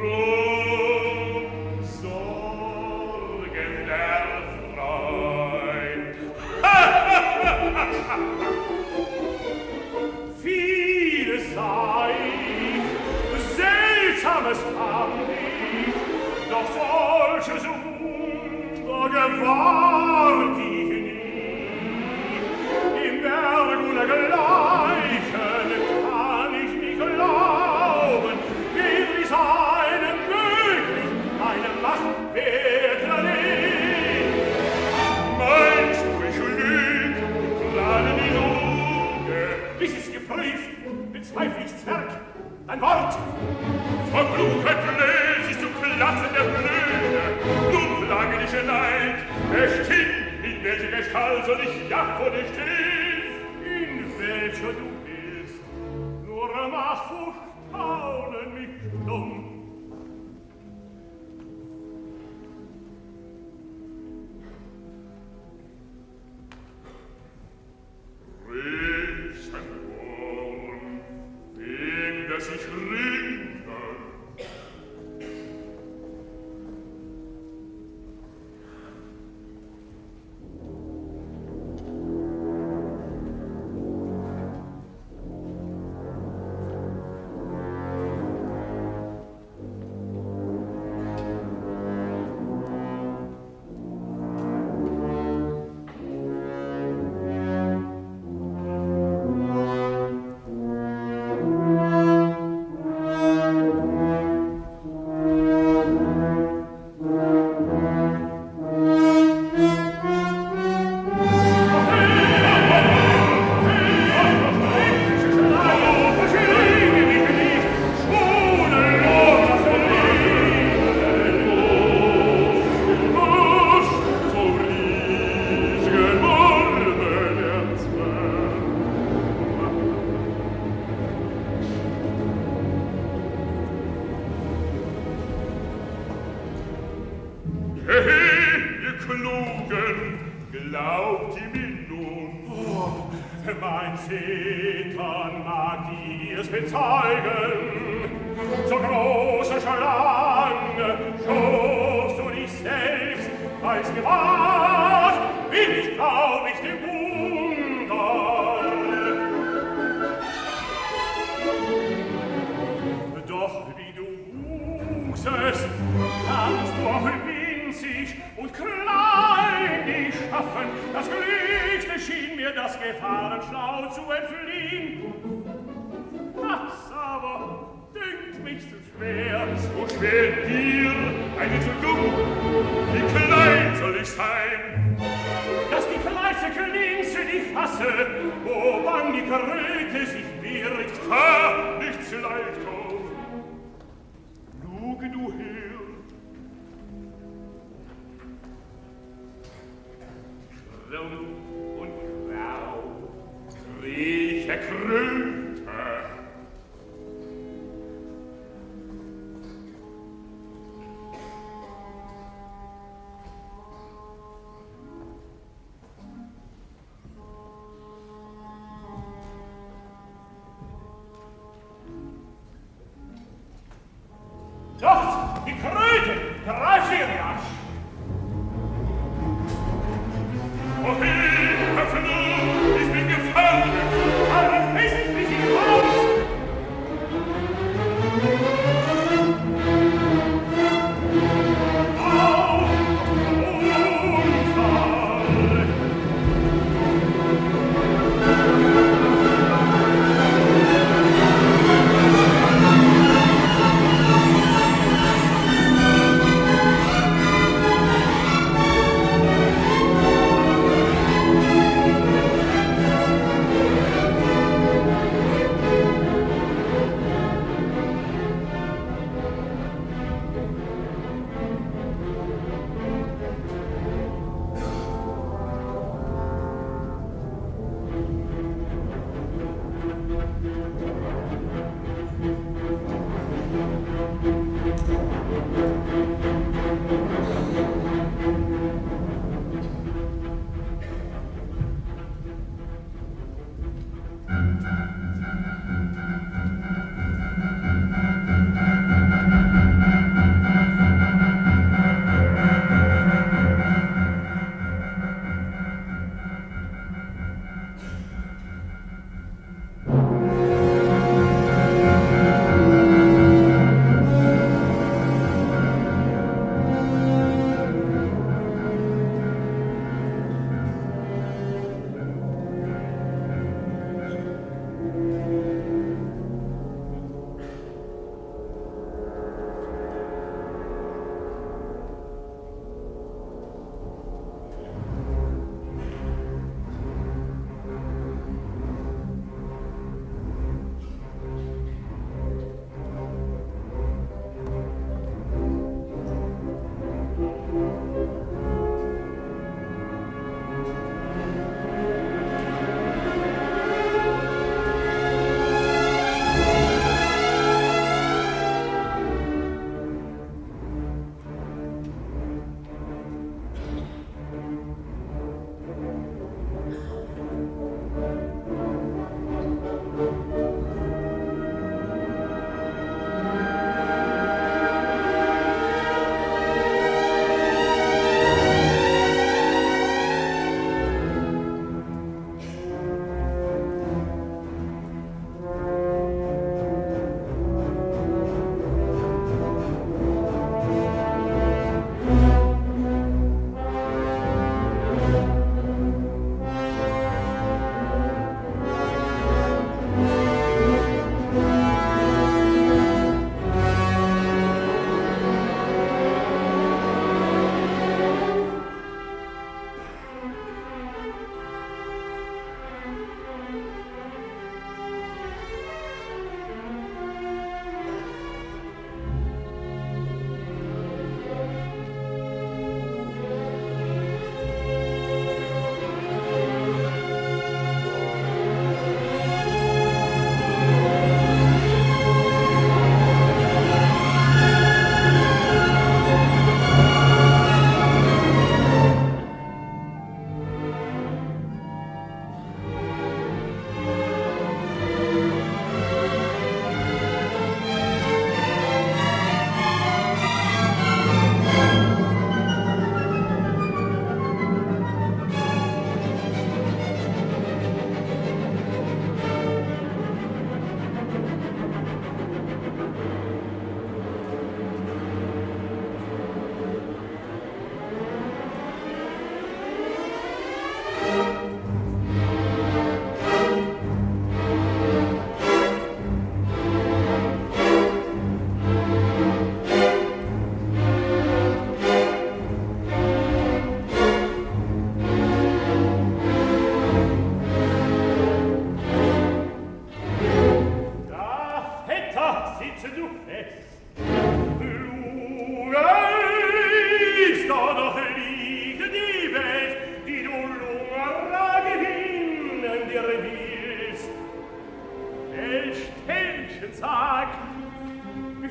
froh sorgender Freund. Vieles sah ich, Seltsames fand ich, doch solches Wunder gewahrt ich nie. Im Berg unergleichen kann ich nicht glauben, wie es einem möglich, eine Macht wird erlebt. Meinst du, ich lüge, plane die Lüge? Dies ist geprüft, bezweifle ich Zwerg, dein Wort. Vor Klugheit blöd, siehst du Klassen der Blöde, du plagerische Neid, bestimmt, in welcher Gestalt soll ich ja vor dir stehen? In welcher du bist, nur mach vor Staunen mich dumm. Riesenwurm, wem der sich ringe, Augen, glaubt ihr mir nun? Oh, mein Zittern mag dir's bezeugen, so große Schlange, schobst du dich selbst als gewahrt, bin ich, glaub ich, dem Wunder. Doch wie du wuchsest, kannst du auch winzig und klein dich schaffen. Das Glückste schien mir, das Gefahrenschlau zu entfliehen. Das aber dünkt mich zu schwer. So schwer dir, eine zu dumm, wie klein soll ich sein? Dass die kleinste Klingse dich fasse, woran die Kröte sich birgt. Ha, nicht zu leicht auf. Luge du her. Krumm und grau, rieche Kröte. Dort, die Kröte, greif sie rasch. Wohin, öffne, ich bin gefangen. Aber fesselt mich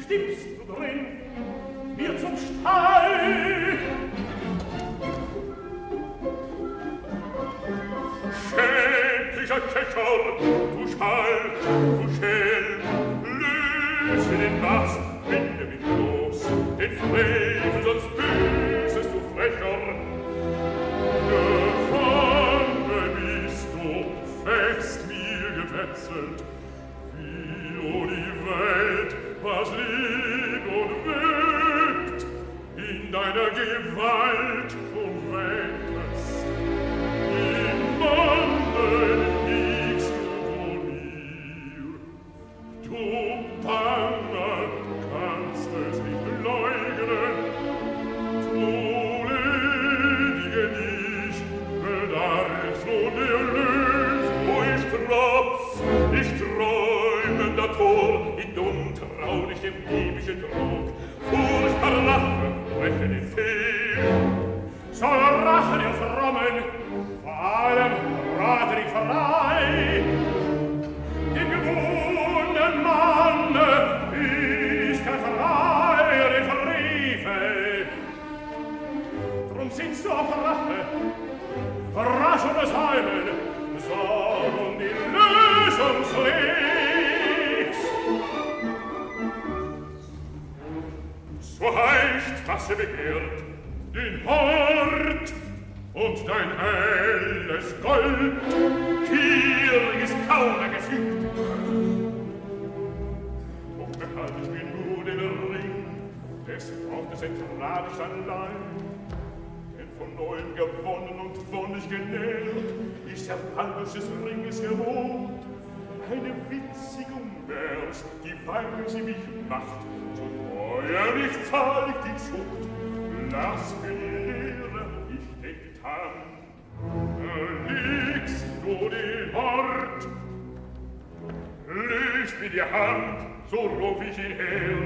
stimmst du drin, mir zum Stall. Schändlicher Köcher, du Schall, du Schelm, löse den Mast, binde mich los, den Frevel, sonst büßest du frecher. Gefangen bist du, fest mir gewechselt, wie o die Welt, was liegt und wirkt, in deiner Gewalt schon weckest. Im Banden liegst du vor mir, du Banner, kannst es nicht leugnen, du ledige nicht, bedarfst nun der Lös, wo ich tropf, ich träumender Tor, in dumm trau dich dem liebischen Trug, furchtbar Rache, breche den Fehl, soll Rache der Frommen, vor allem rate dich frei, dem gewohnten Manne ist kein Freier in Frevel, drum sinnst du auf Rache, rasch um das Heimen, sorg um die Lösung zunächst. So heißt, was sie begehrt, den Hort und dein helles Gold, hier ist kaum mehr gefügt. Doch behalte ich mir nur den Ring, des Wortes entrad ich allein, denn von neuem gewonnen und wonnig genährt, ist der Palmes des Ringes gewohnt. Eine Witzigung wär's, die weise mich macht, so teuer nicht zahl ich die Zucht. Lass mir die Lehre, ich denk getan, legst du den Hort, legst mir die Hand, so ruf ich ihn her.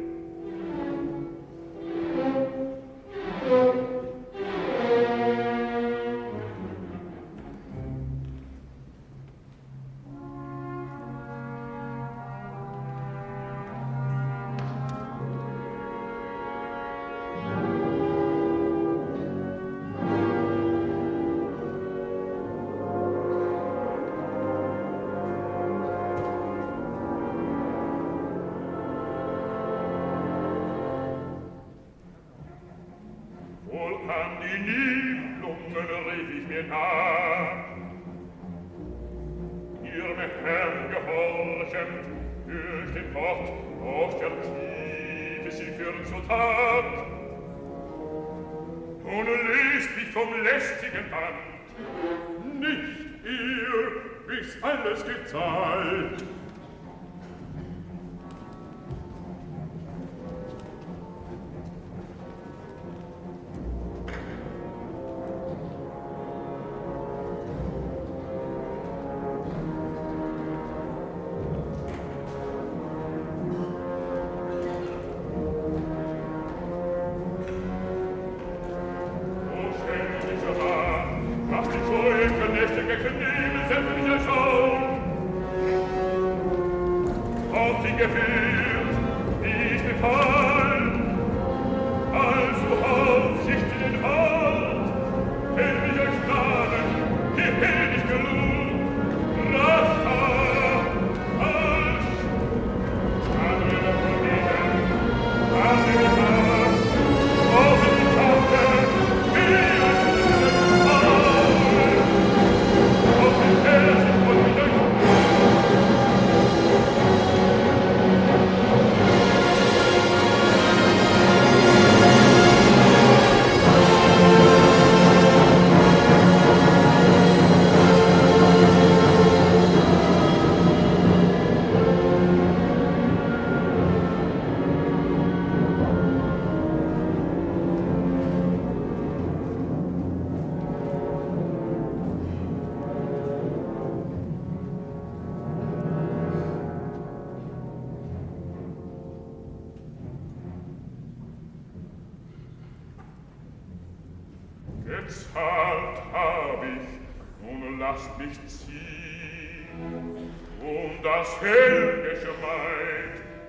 Gezahlt hab ich, nun lasst mich ziehen, um das helgische Maid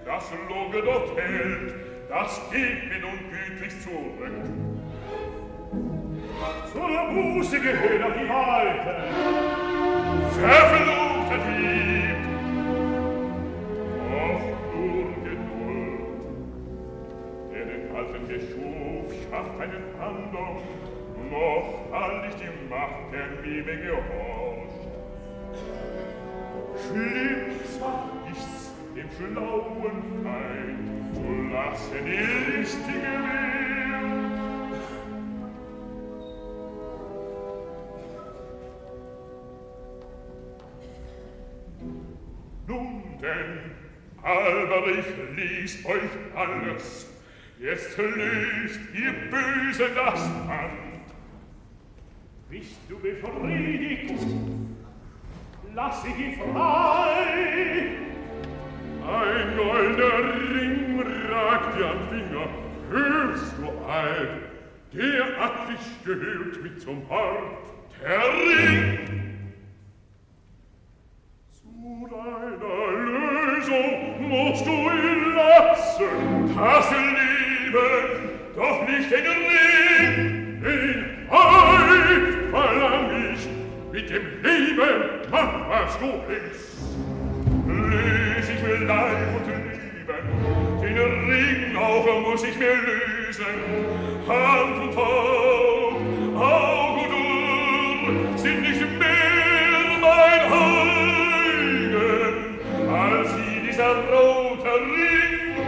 das Loge dort hält, das geht mir nun gütlich zurück. Zur Buße gehören die Alte. Verfluchter Dieb! Doch nur Geduld. Der den Alten geschuf, schafft einen anderen, noch all ich die Macht der Liebe gehorcht. Schlimm sag ich's dem schlauen Feind, zu lassen die listige Wehr. Nun denn, Alberich ließ euch alles, jetzt löst ihr Böse das Band. Bist du befriedigt? Lass ich ihn frei! Ein goldener Ring ragt dir am Finger, hörst du, Alt, der hat dich gehört mit zum Hort, der Ring! Zu deiner Lösung musst du ihn lassen, das Leben, doch nicht den Ring, den Eid verlang ich, mit dem Leben mach, was du willst. Lös ich mir Leib und Leben, den Ring auch muss ich mir lösen. Hand und Haut, Auge und Ohr sind nicht mehr mein eigen, als wie dieser rote Ring.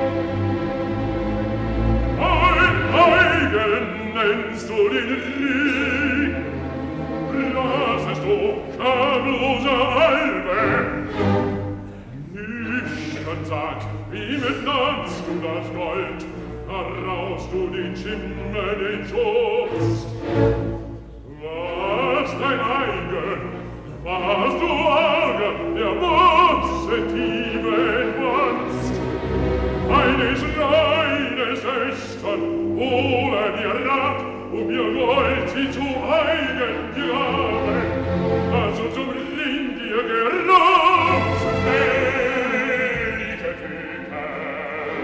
Mein eigen nennst du den Ring, lassest du schamlose Albe. Nüchtern sag, wie mit nahst du das Gold, heraus du den Schimmer, den Schutz. Was dein eigen, was du Auge, der Mutze tiefe entwandst, eines reines Östern, hole dir Rat, um ihr Gold sie zu eigen graben, also zum Ring dir geraubt, selige Güter,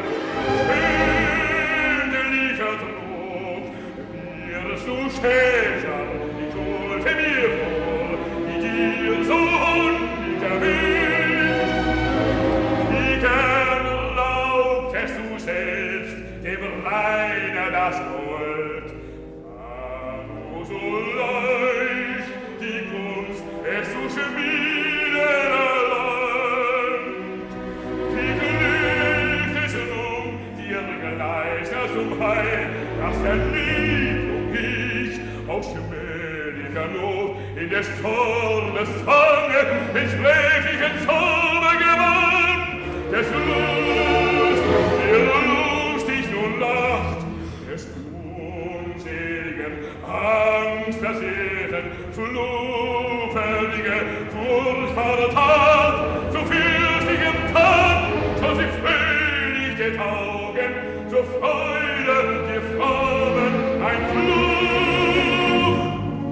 selige Trug, wirst du schächern, ich holte mir vor, wie dir so unlicher Wind. Wie gern erlaubtest du selbst, dem Reiner das Gold, so leicht die Kunst, es zu schmieden erlernt. Wie glückt es nun, dir geleistet zum Heil, dass der Liebung ich aus schmählicher Not in des Zornes Fange, in schläglichen Zorne gewann, des Lust, der Lust dich nun lacht, des unseligen Angst versehrten, flugfällige, furchtbare Tat, zu fürchtigem Tat, soll sie fröhlich dir taugen, zur Freude dir formen ein Fluch.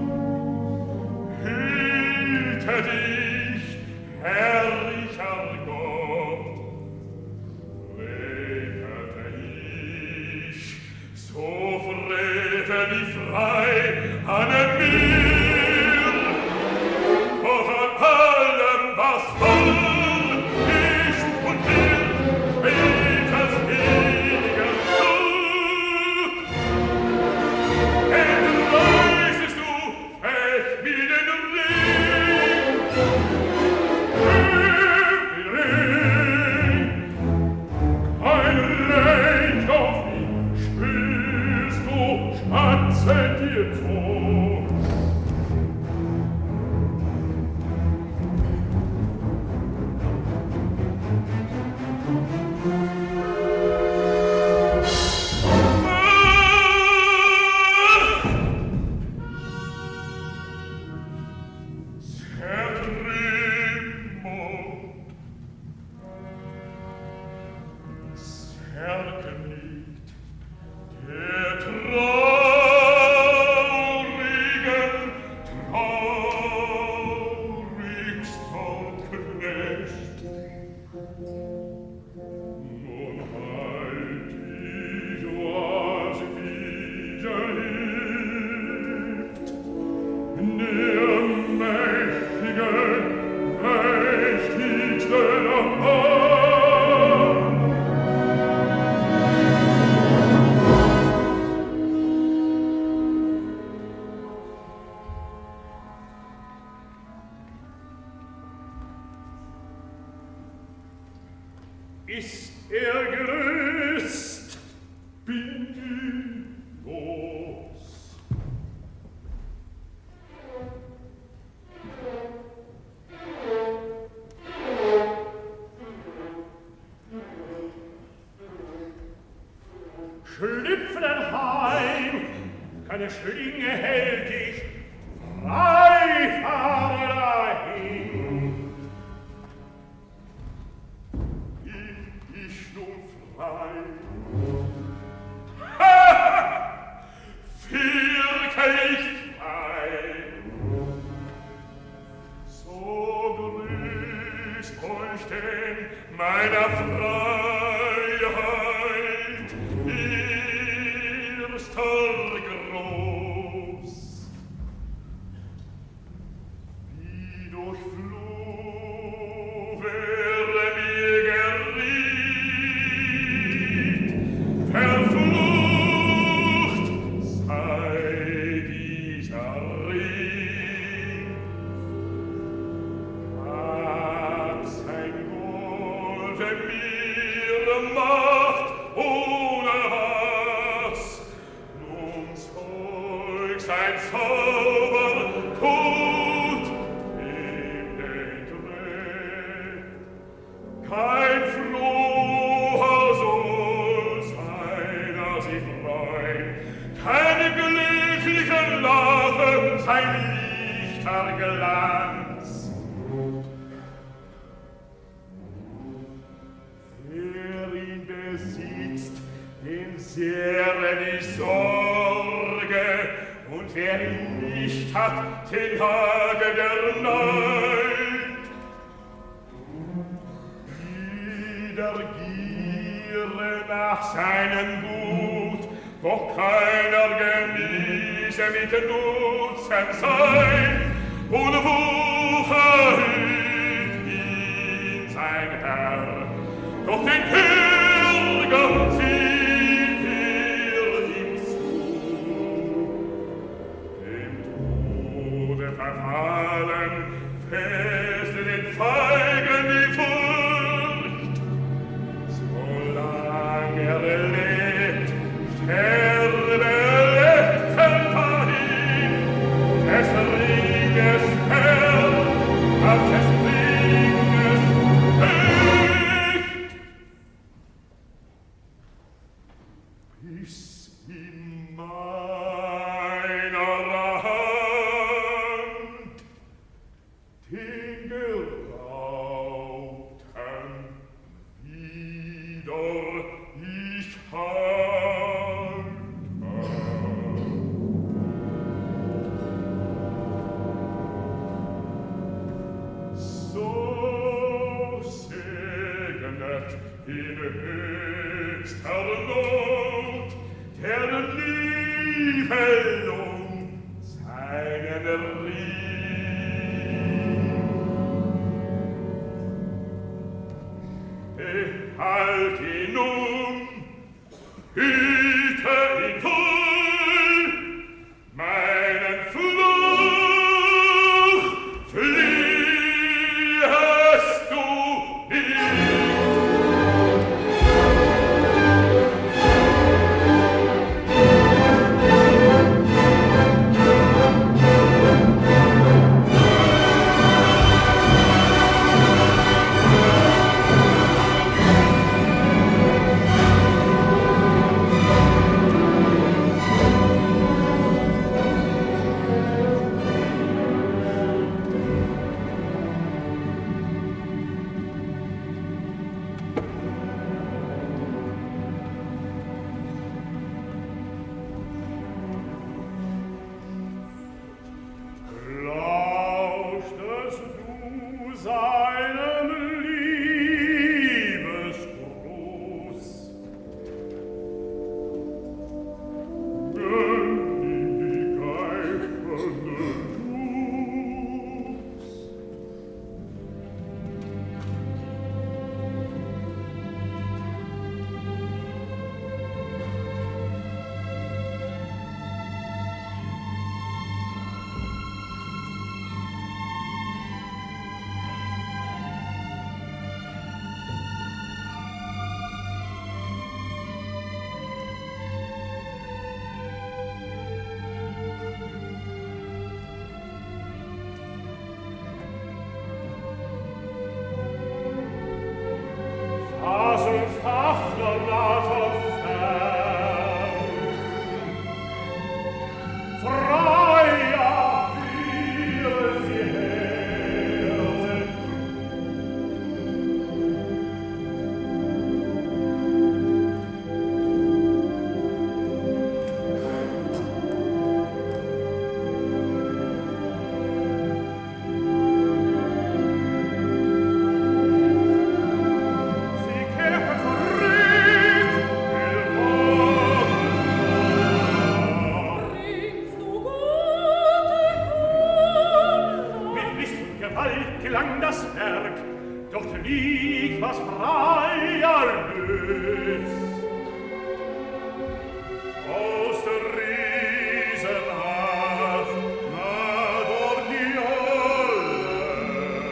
Hüte dich, herrlicher Gott, frevete ich, so frevete ich frei an mir, doch an allem, was voll ist und wird, weht als ewiger Tod. Entreißest du, fäch wie den Ring, Ist er gelöst, bin ich los. Schlüpfe dann heim, keine Schlinge hält dich, frei fahre dahin. Ich nun frei. Ha! Wirklich frei. So grüßt euch denn meiner Freiheit erster Groß. Wie durch Fluch wäre mir geriet, verflucht sei dieser Ring. Gab sein Golde mir Macht ohne Hass, nun zeug sein Zauber tut in den Tränen. Kein Froher soll seiner sich freuen, keine glückliche Lache sein lichter Glanz. Wer ihn besitzt, dem sehre die Sorge, und wer ihn nicht hat, den Tage der Neid. Jeder giere nach seinem Gut, doch keiner genieße mit Nutzen sein, und Wucher hüt ihn sein Herr, doch den Bürger zieht er ihm zu. Dem Tode verfallen, feste den Feigen die Furcht. Solange er lebt, sterbe letzten dahin, des Ringes Herr, als des Ringes Höcht. Bis in meiner Hand den Geraubten wieder ich halte. So segnet in höchster Not der Nibelung seinen Ring. Behalt ihn nun, hüte ihn wohl, meinen Fluch fliehest du nicht. gelang das Werk, dort liegt was freier Lüst. Aus der Riesenhaft, na dort die Olle,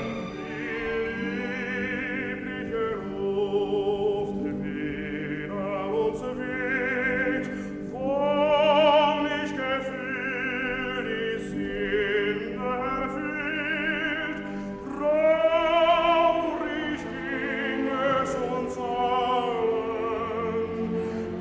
die liebliche ruft, wieder uns weht, vom ich gefühl die Sinne erfüllt, traurig ging es uns allen,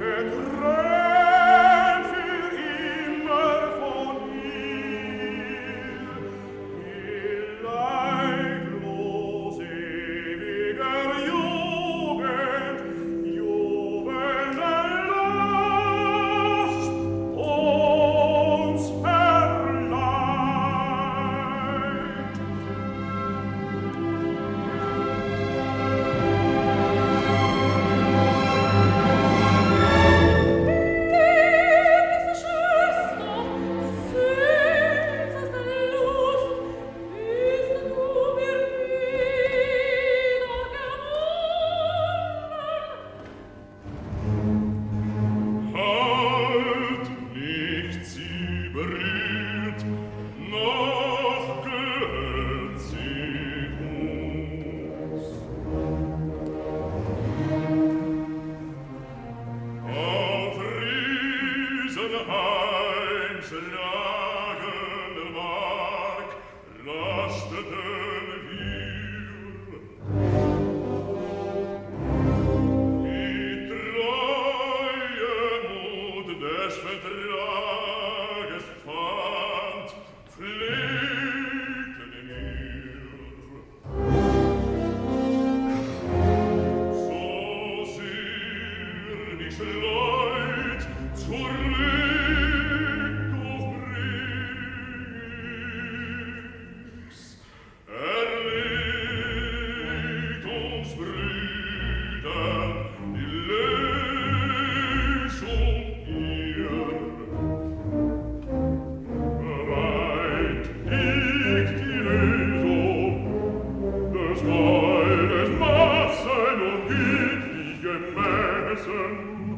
getrennt für immer von ihr, die leidlos ewiger Jugend, jubelnde Last uns verleiht. Liebste Schwester, süßeste Lust, bist du mir wiedergewonnen. Halt, nicht sie berührt, noch gehört sie uns. Auf Riesenheim schlagende Mark lasteten wir. Die treue Mut des Vertrages fand, pflegten wir. So sehr die Schleut zurück durchbrichst, erlegt uns Brüder die Lösung ihr. Bereit liegt die Lösung des Heiles Massen und gütlich gemessen.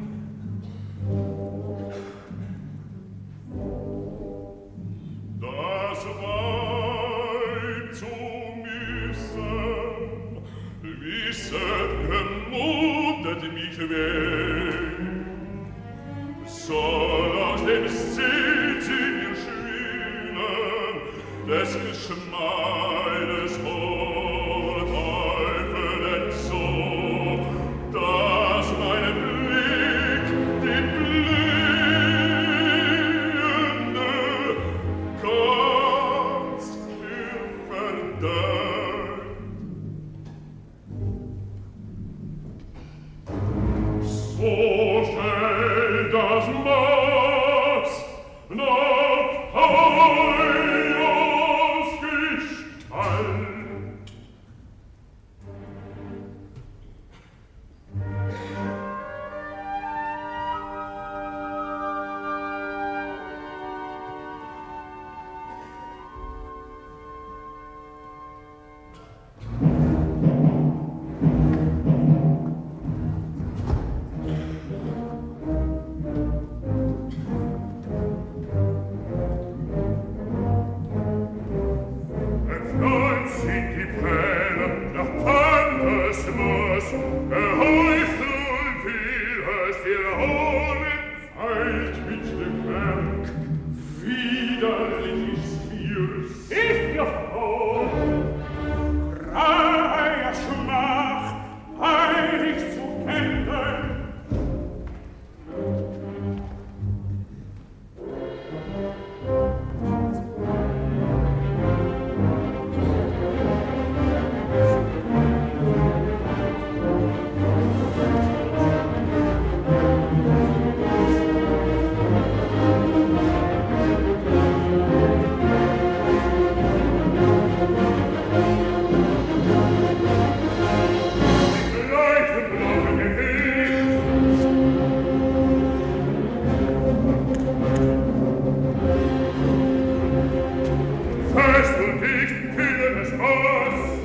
Das Weib zu missen, wisset, gemutet mich weh. Soll aus dem Sinn sie mir schwingen, des Geschmeides Vorteufel so, dass mein Blick den Blühende ganz dir verdammt. So schnell das Maß nach Heilos Gestalt. Erfreut sind die Pläne nach Pantes Moos, gehäuft und viel es wiederholen, feilt mit dem Werk. Widerlich ist mir's, ist mir froh, freier Schmach, heilig zu kennen. Fest und dicht finden es aus,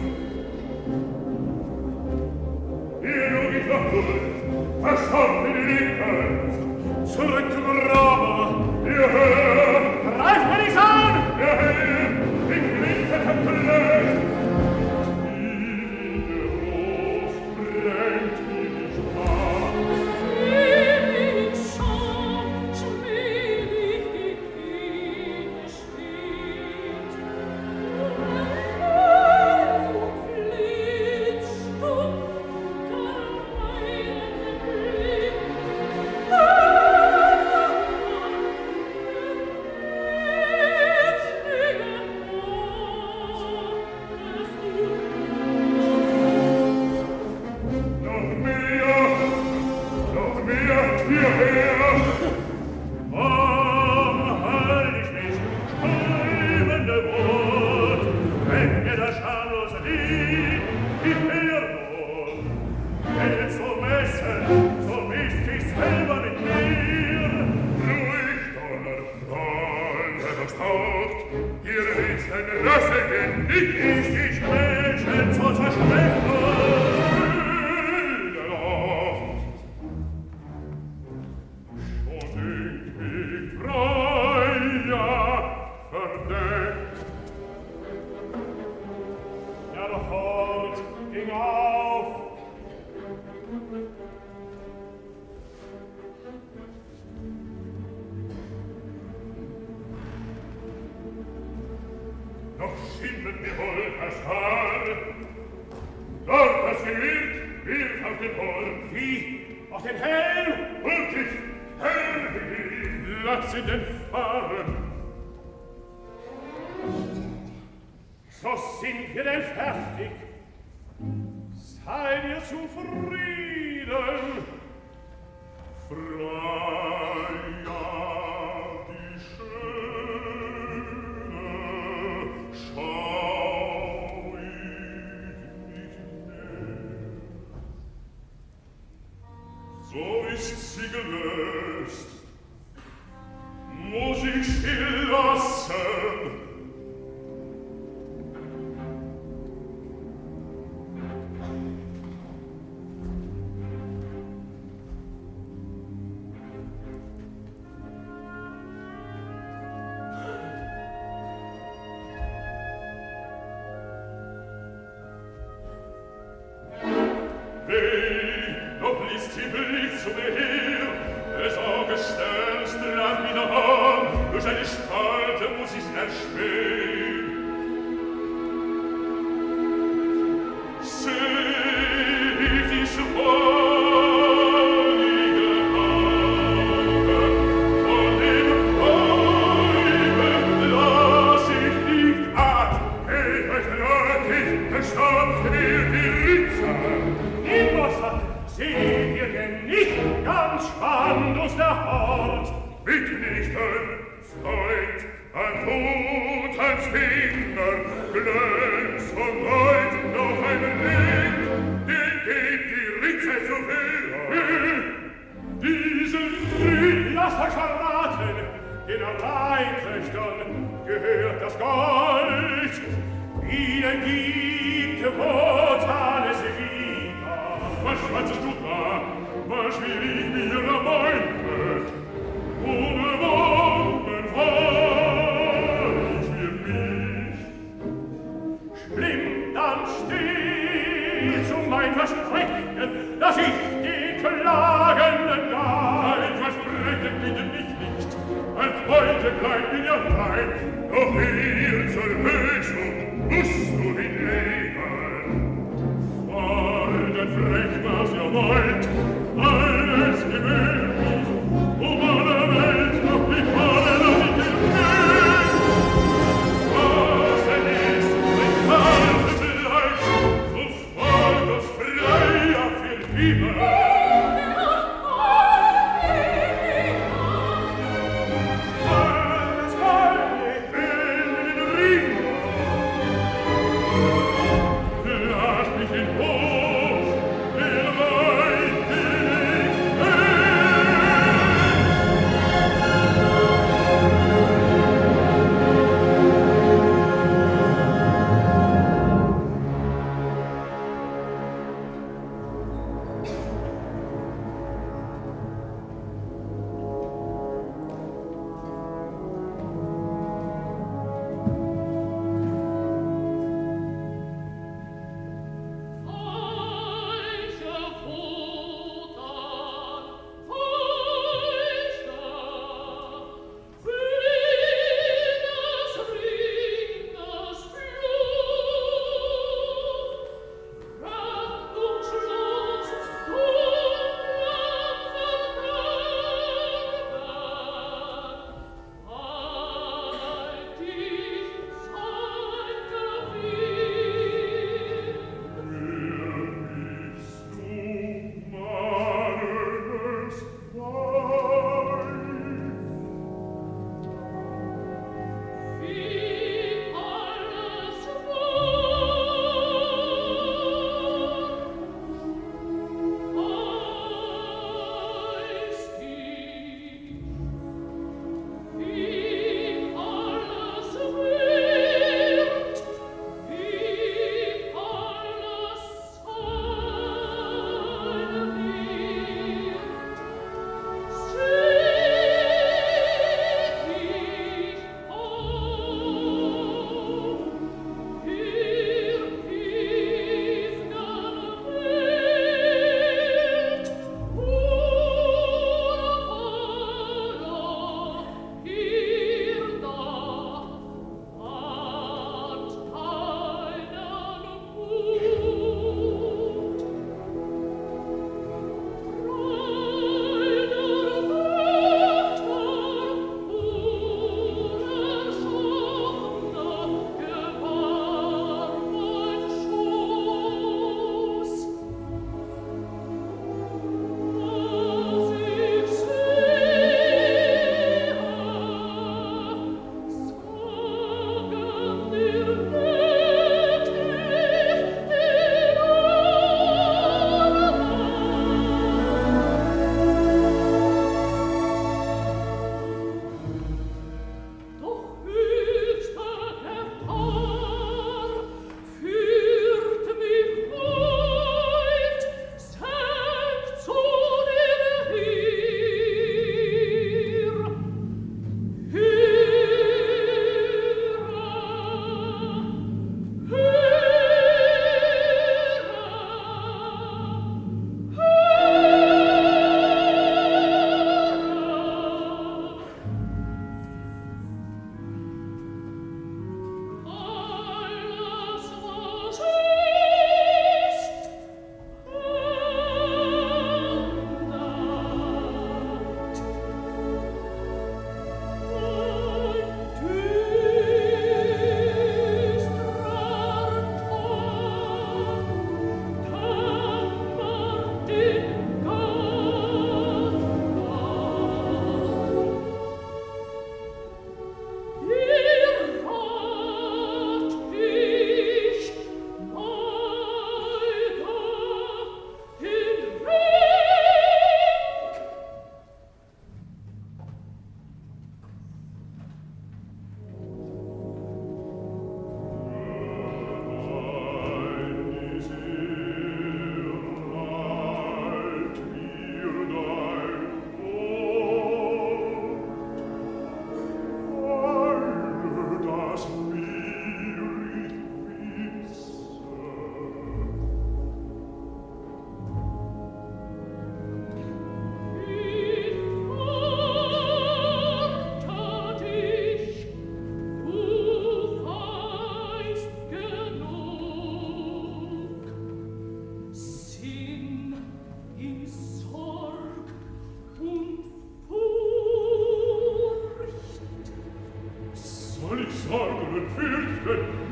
Ring!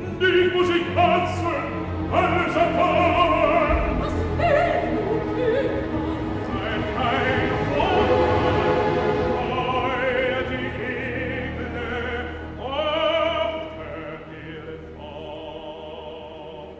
dich muss ich hassen, alles erfahren. Was fehlt nun immer? Ein Heil von Freude, die Ebene, offert dir fort.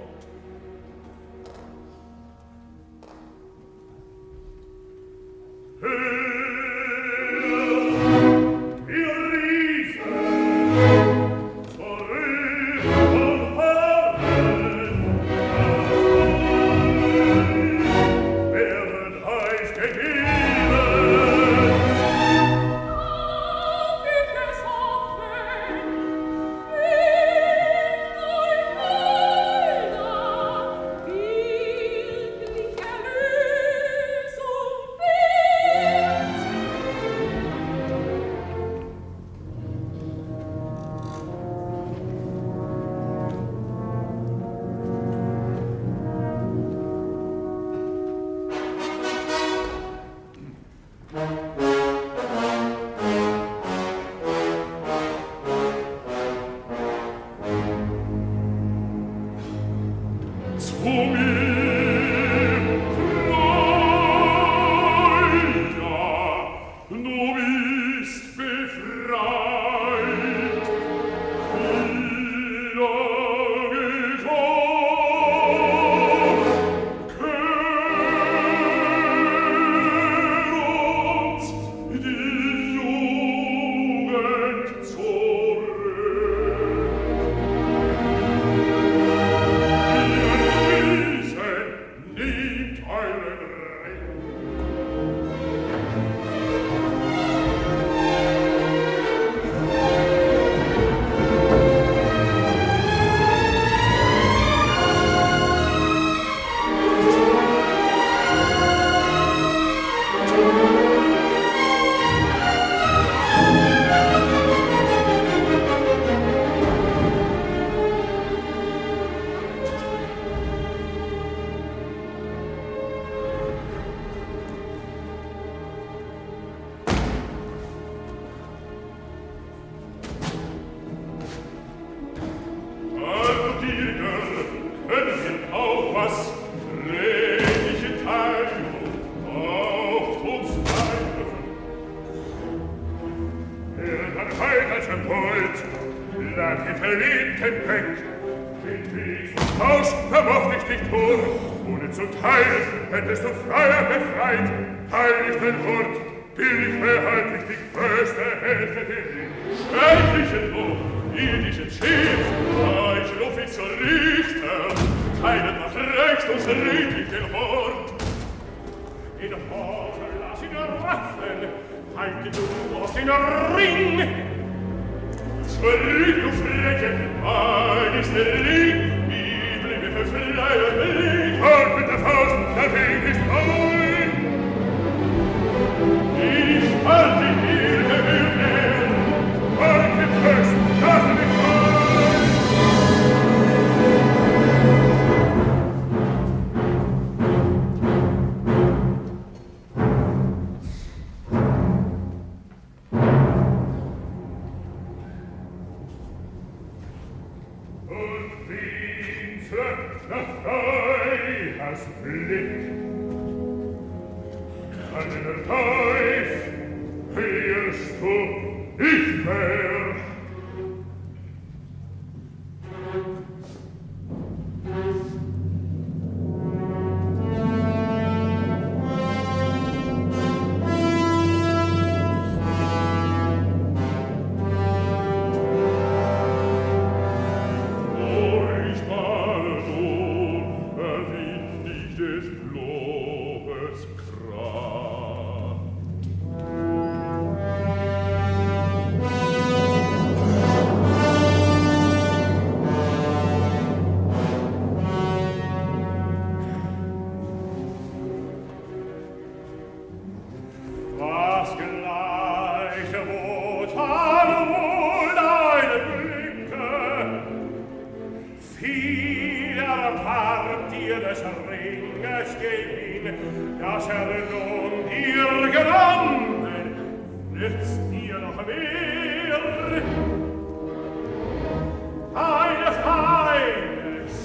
Das er nun dir genommen, nützt dir noch mehr. Eine Frage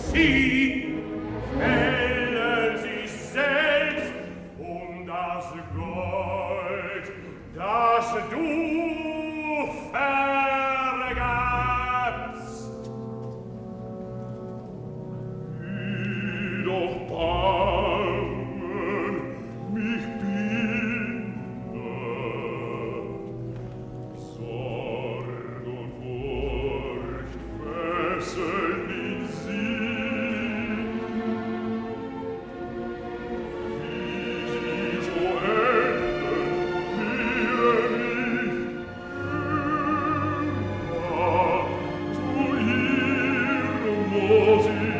sie fällen sich selbst um das Gold, das du vergabst. Wie doch bangen mich binde, Sorg und Furcht fesseln in sie. Wie sie so enden, ihre mich immer zu ihrem, wo sie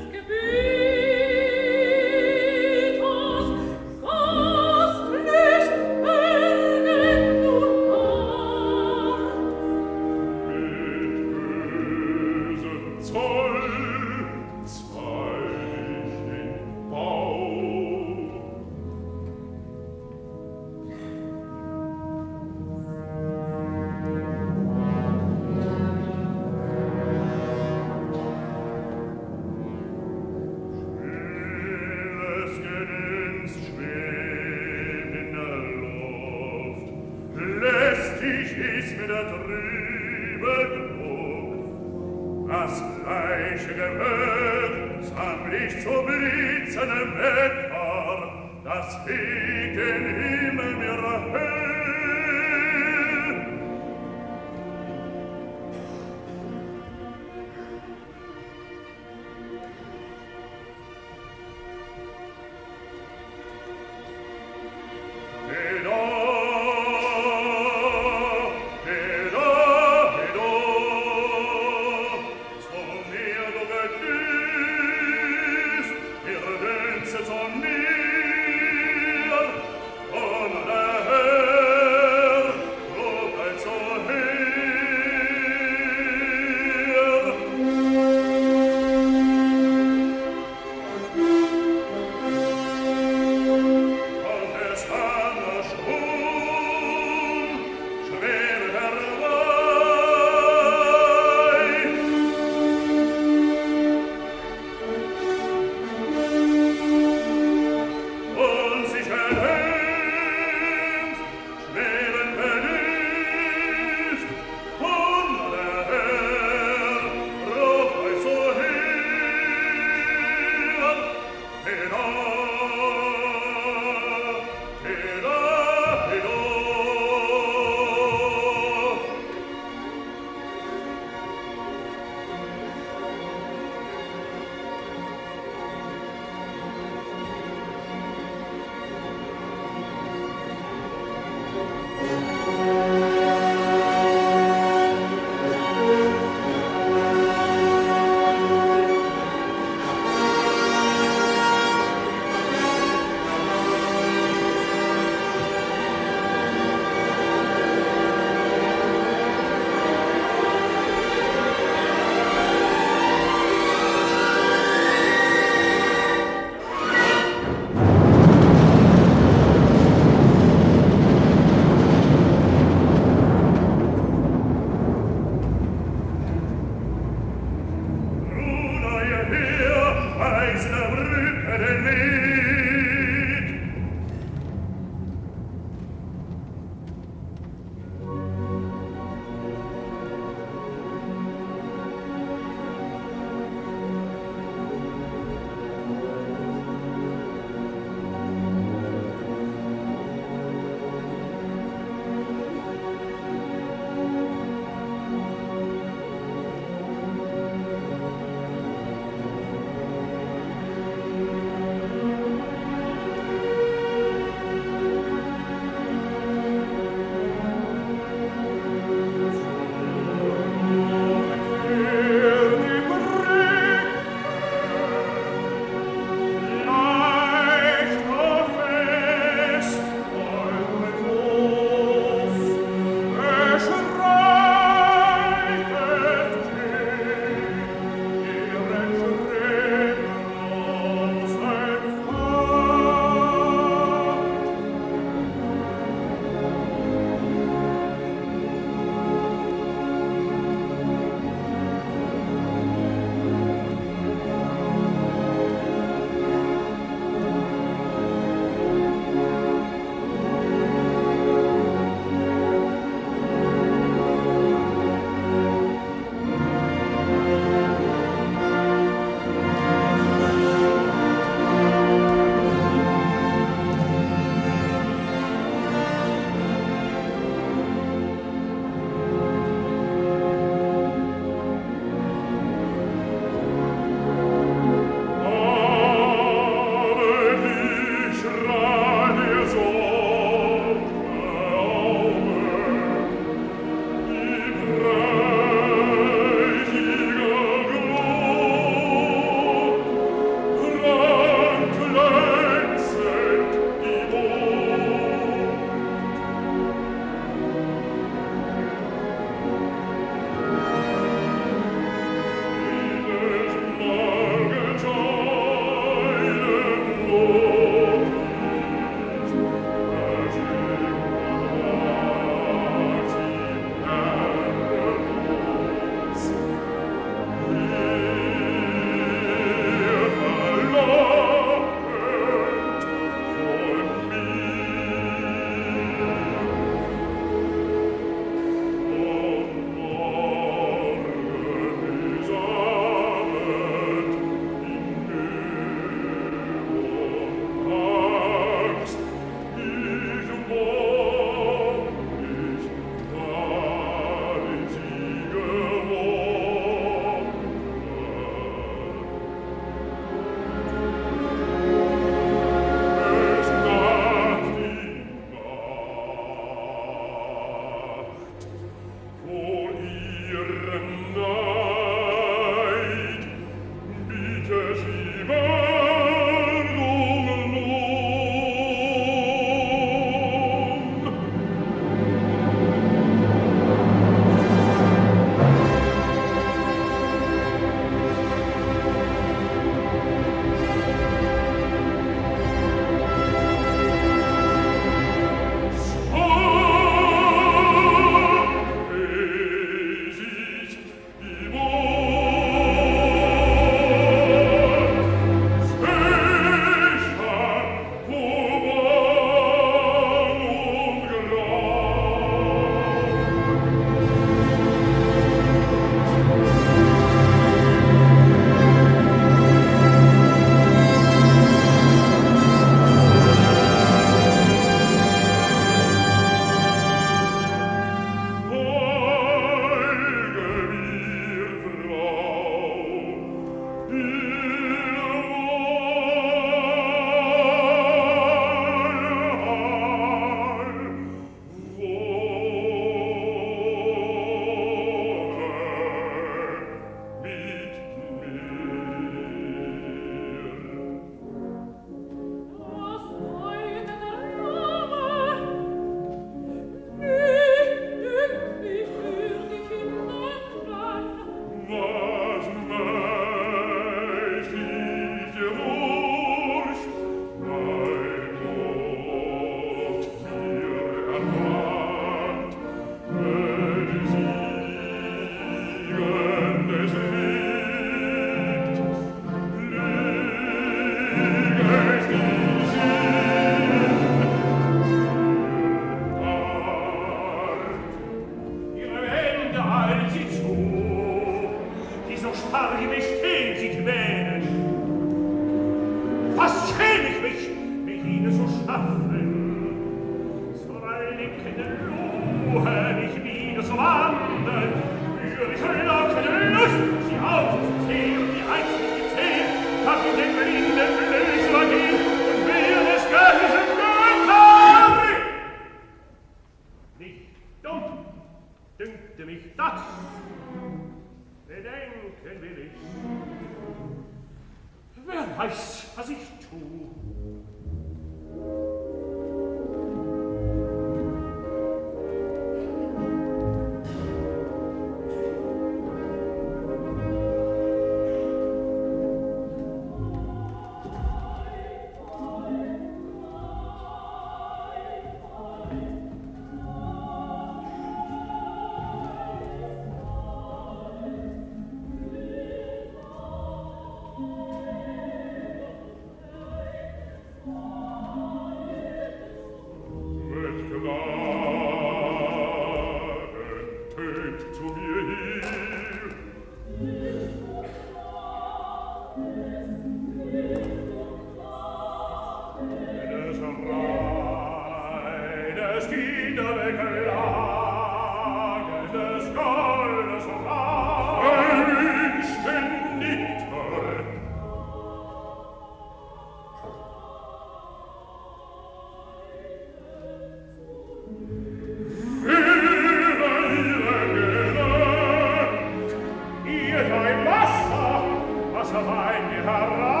Wasser, Wasser, mein Herr,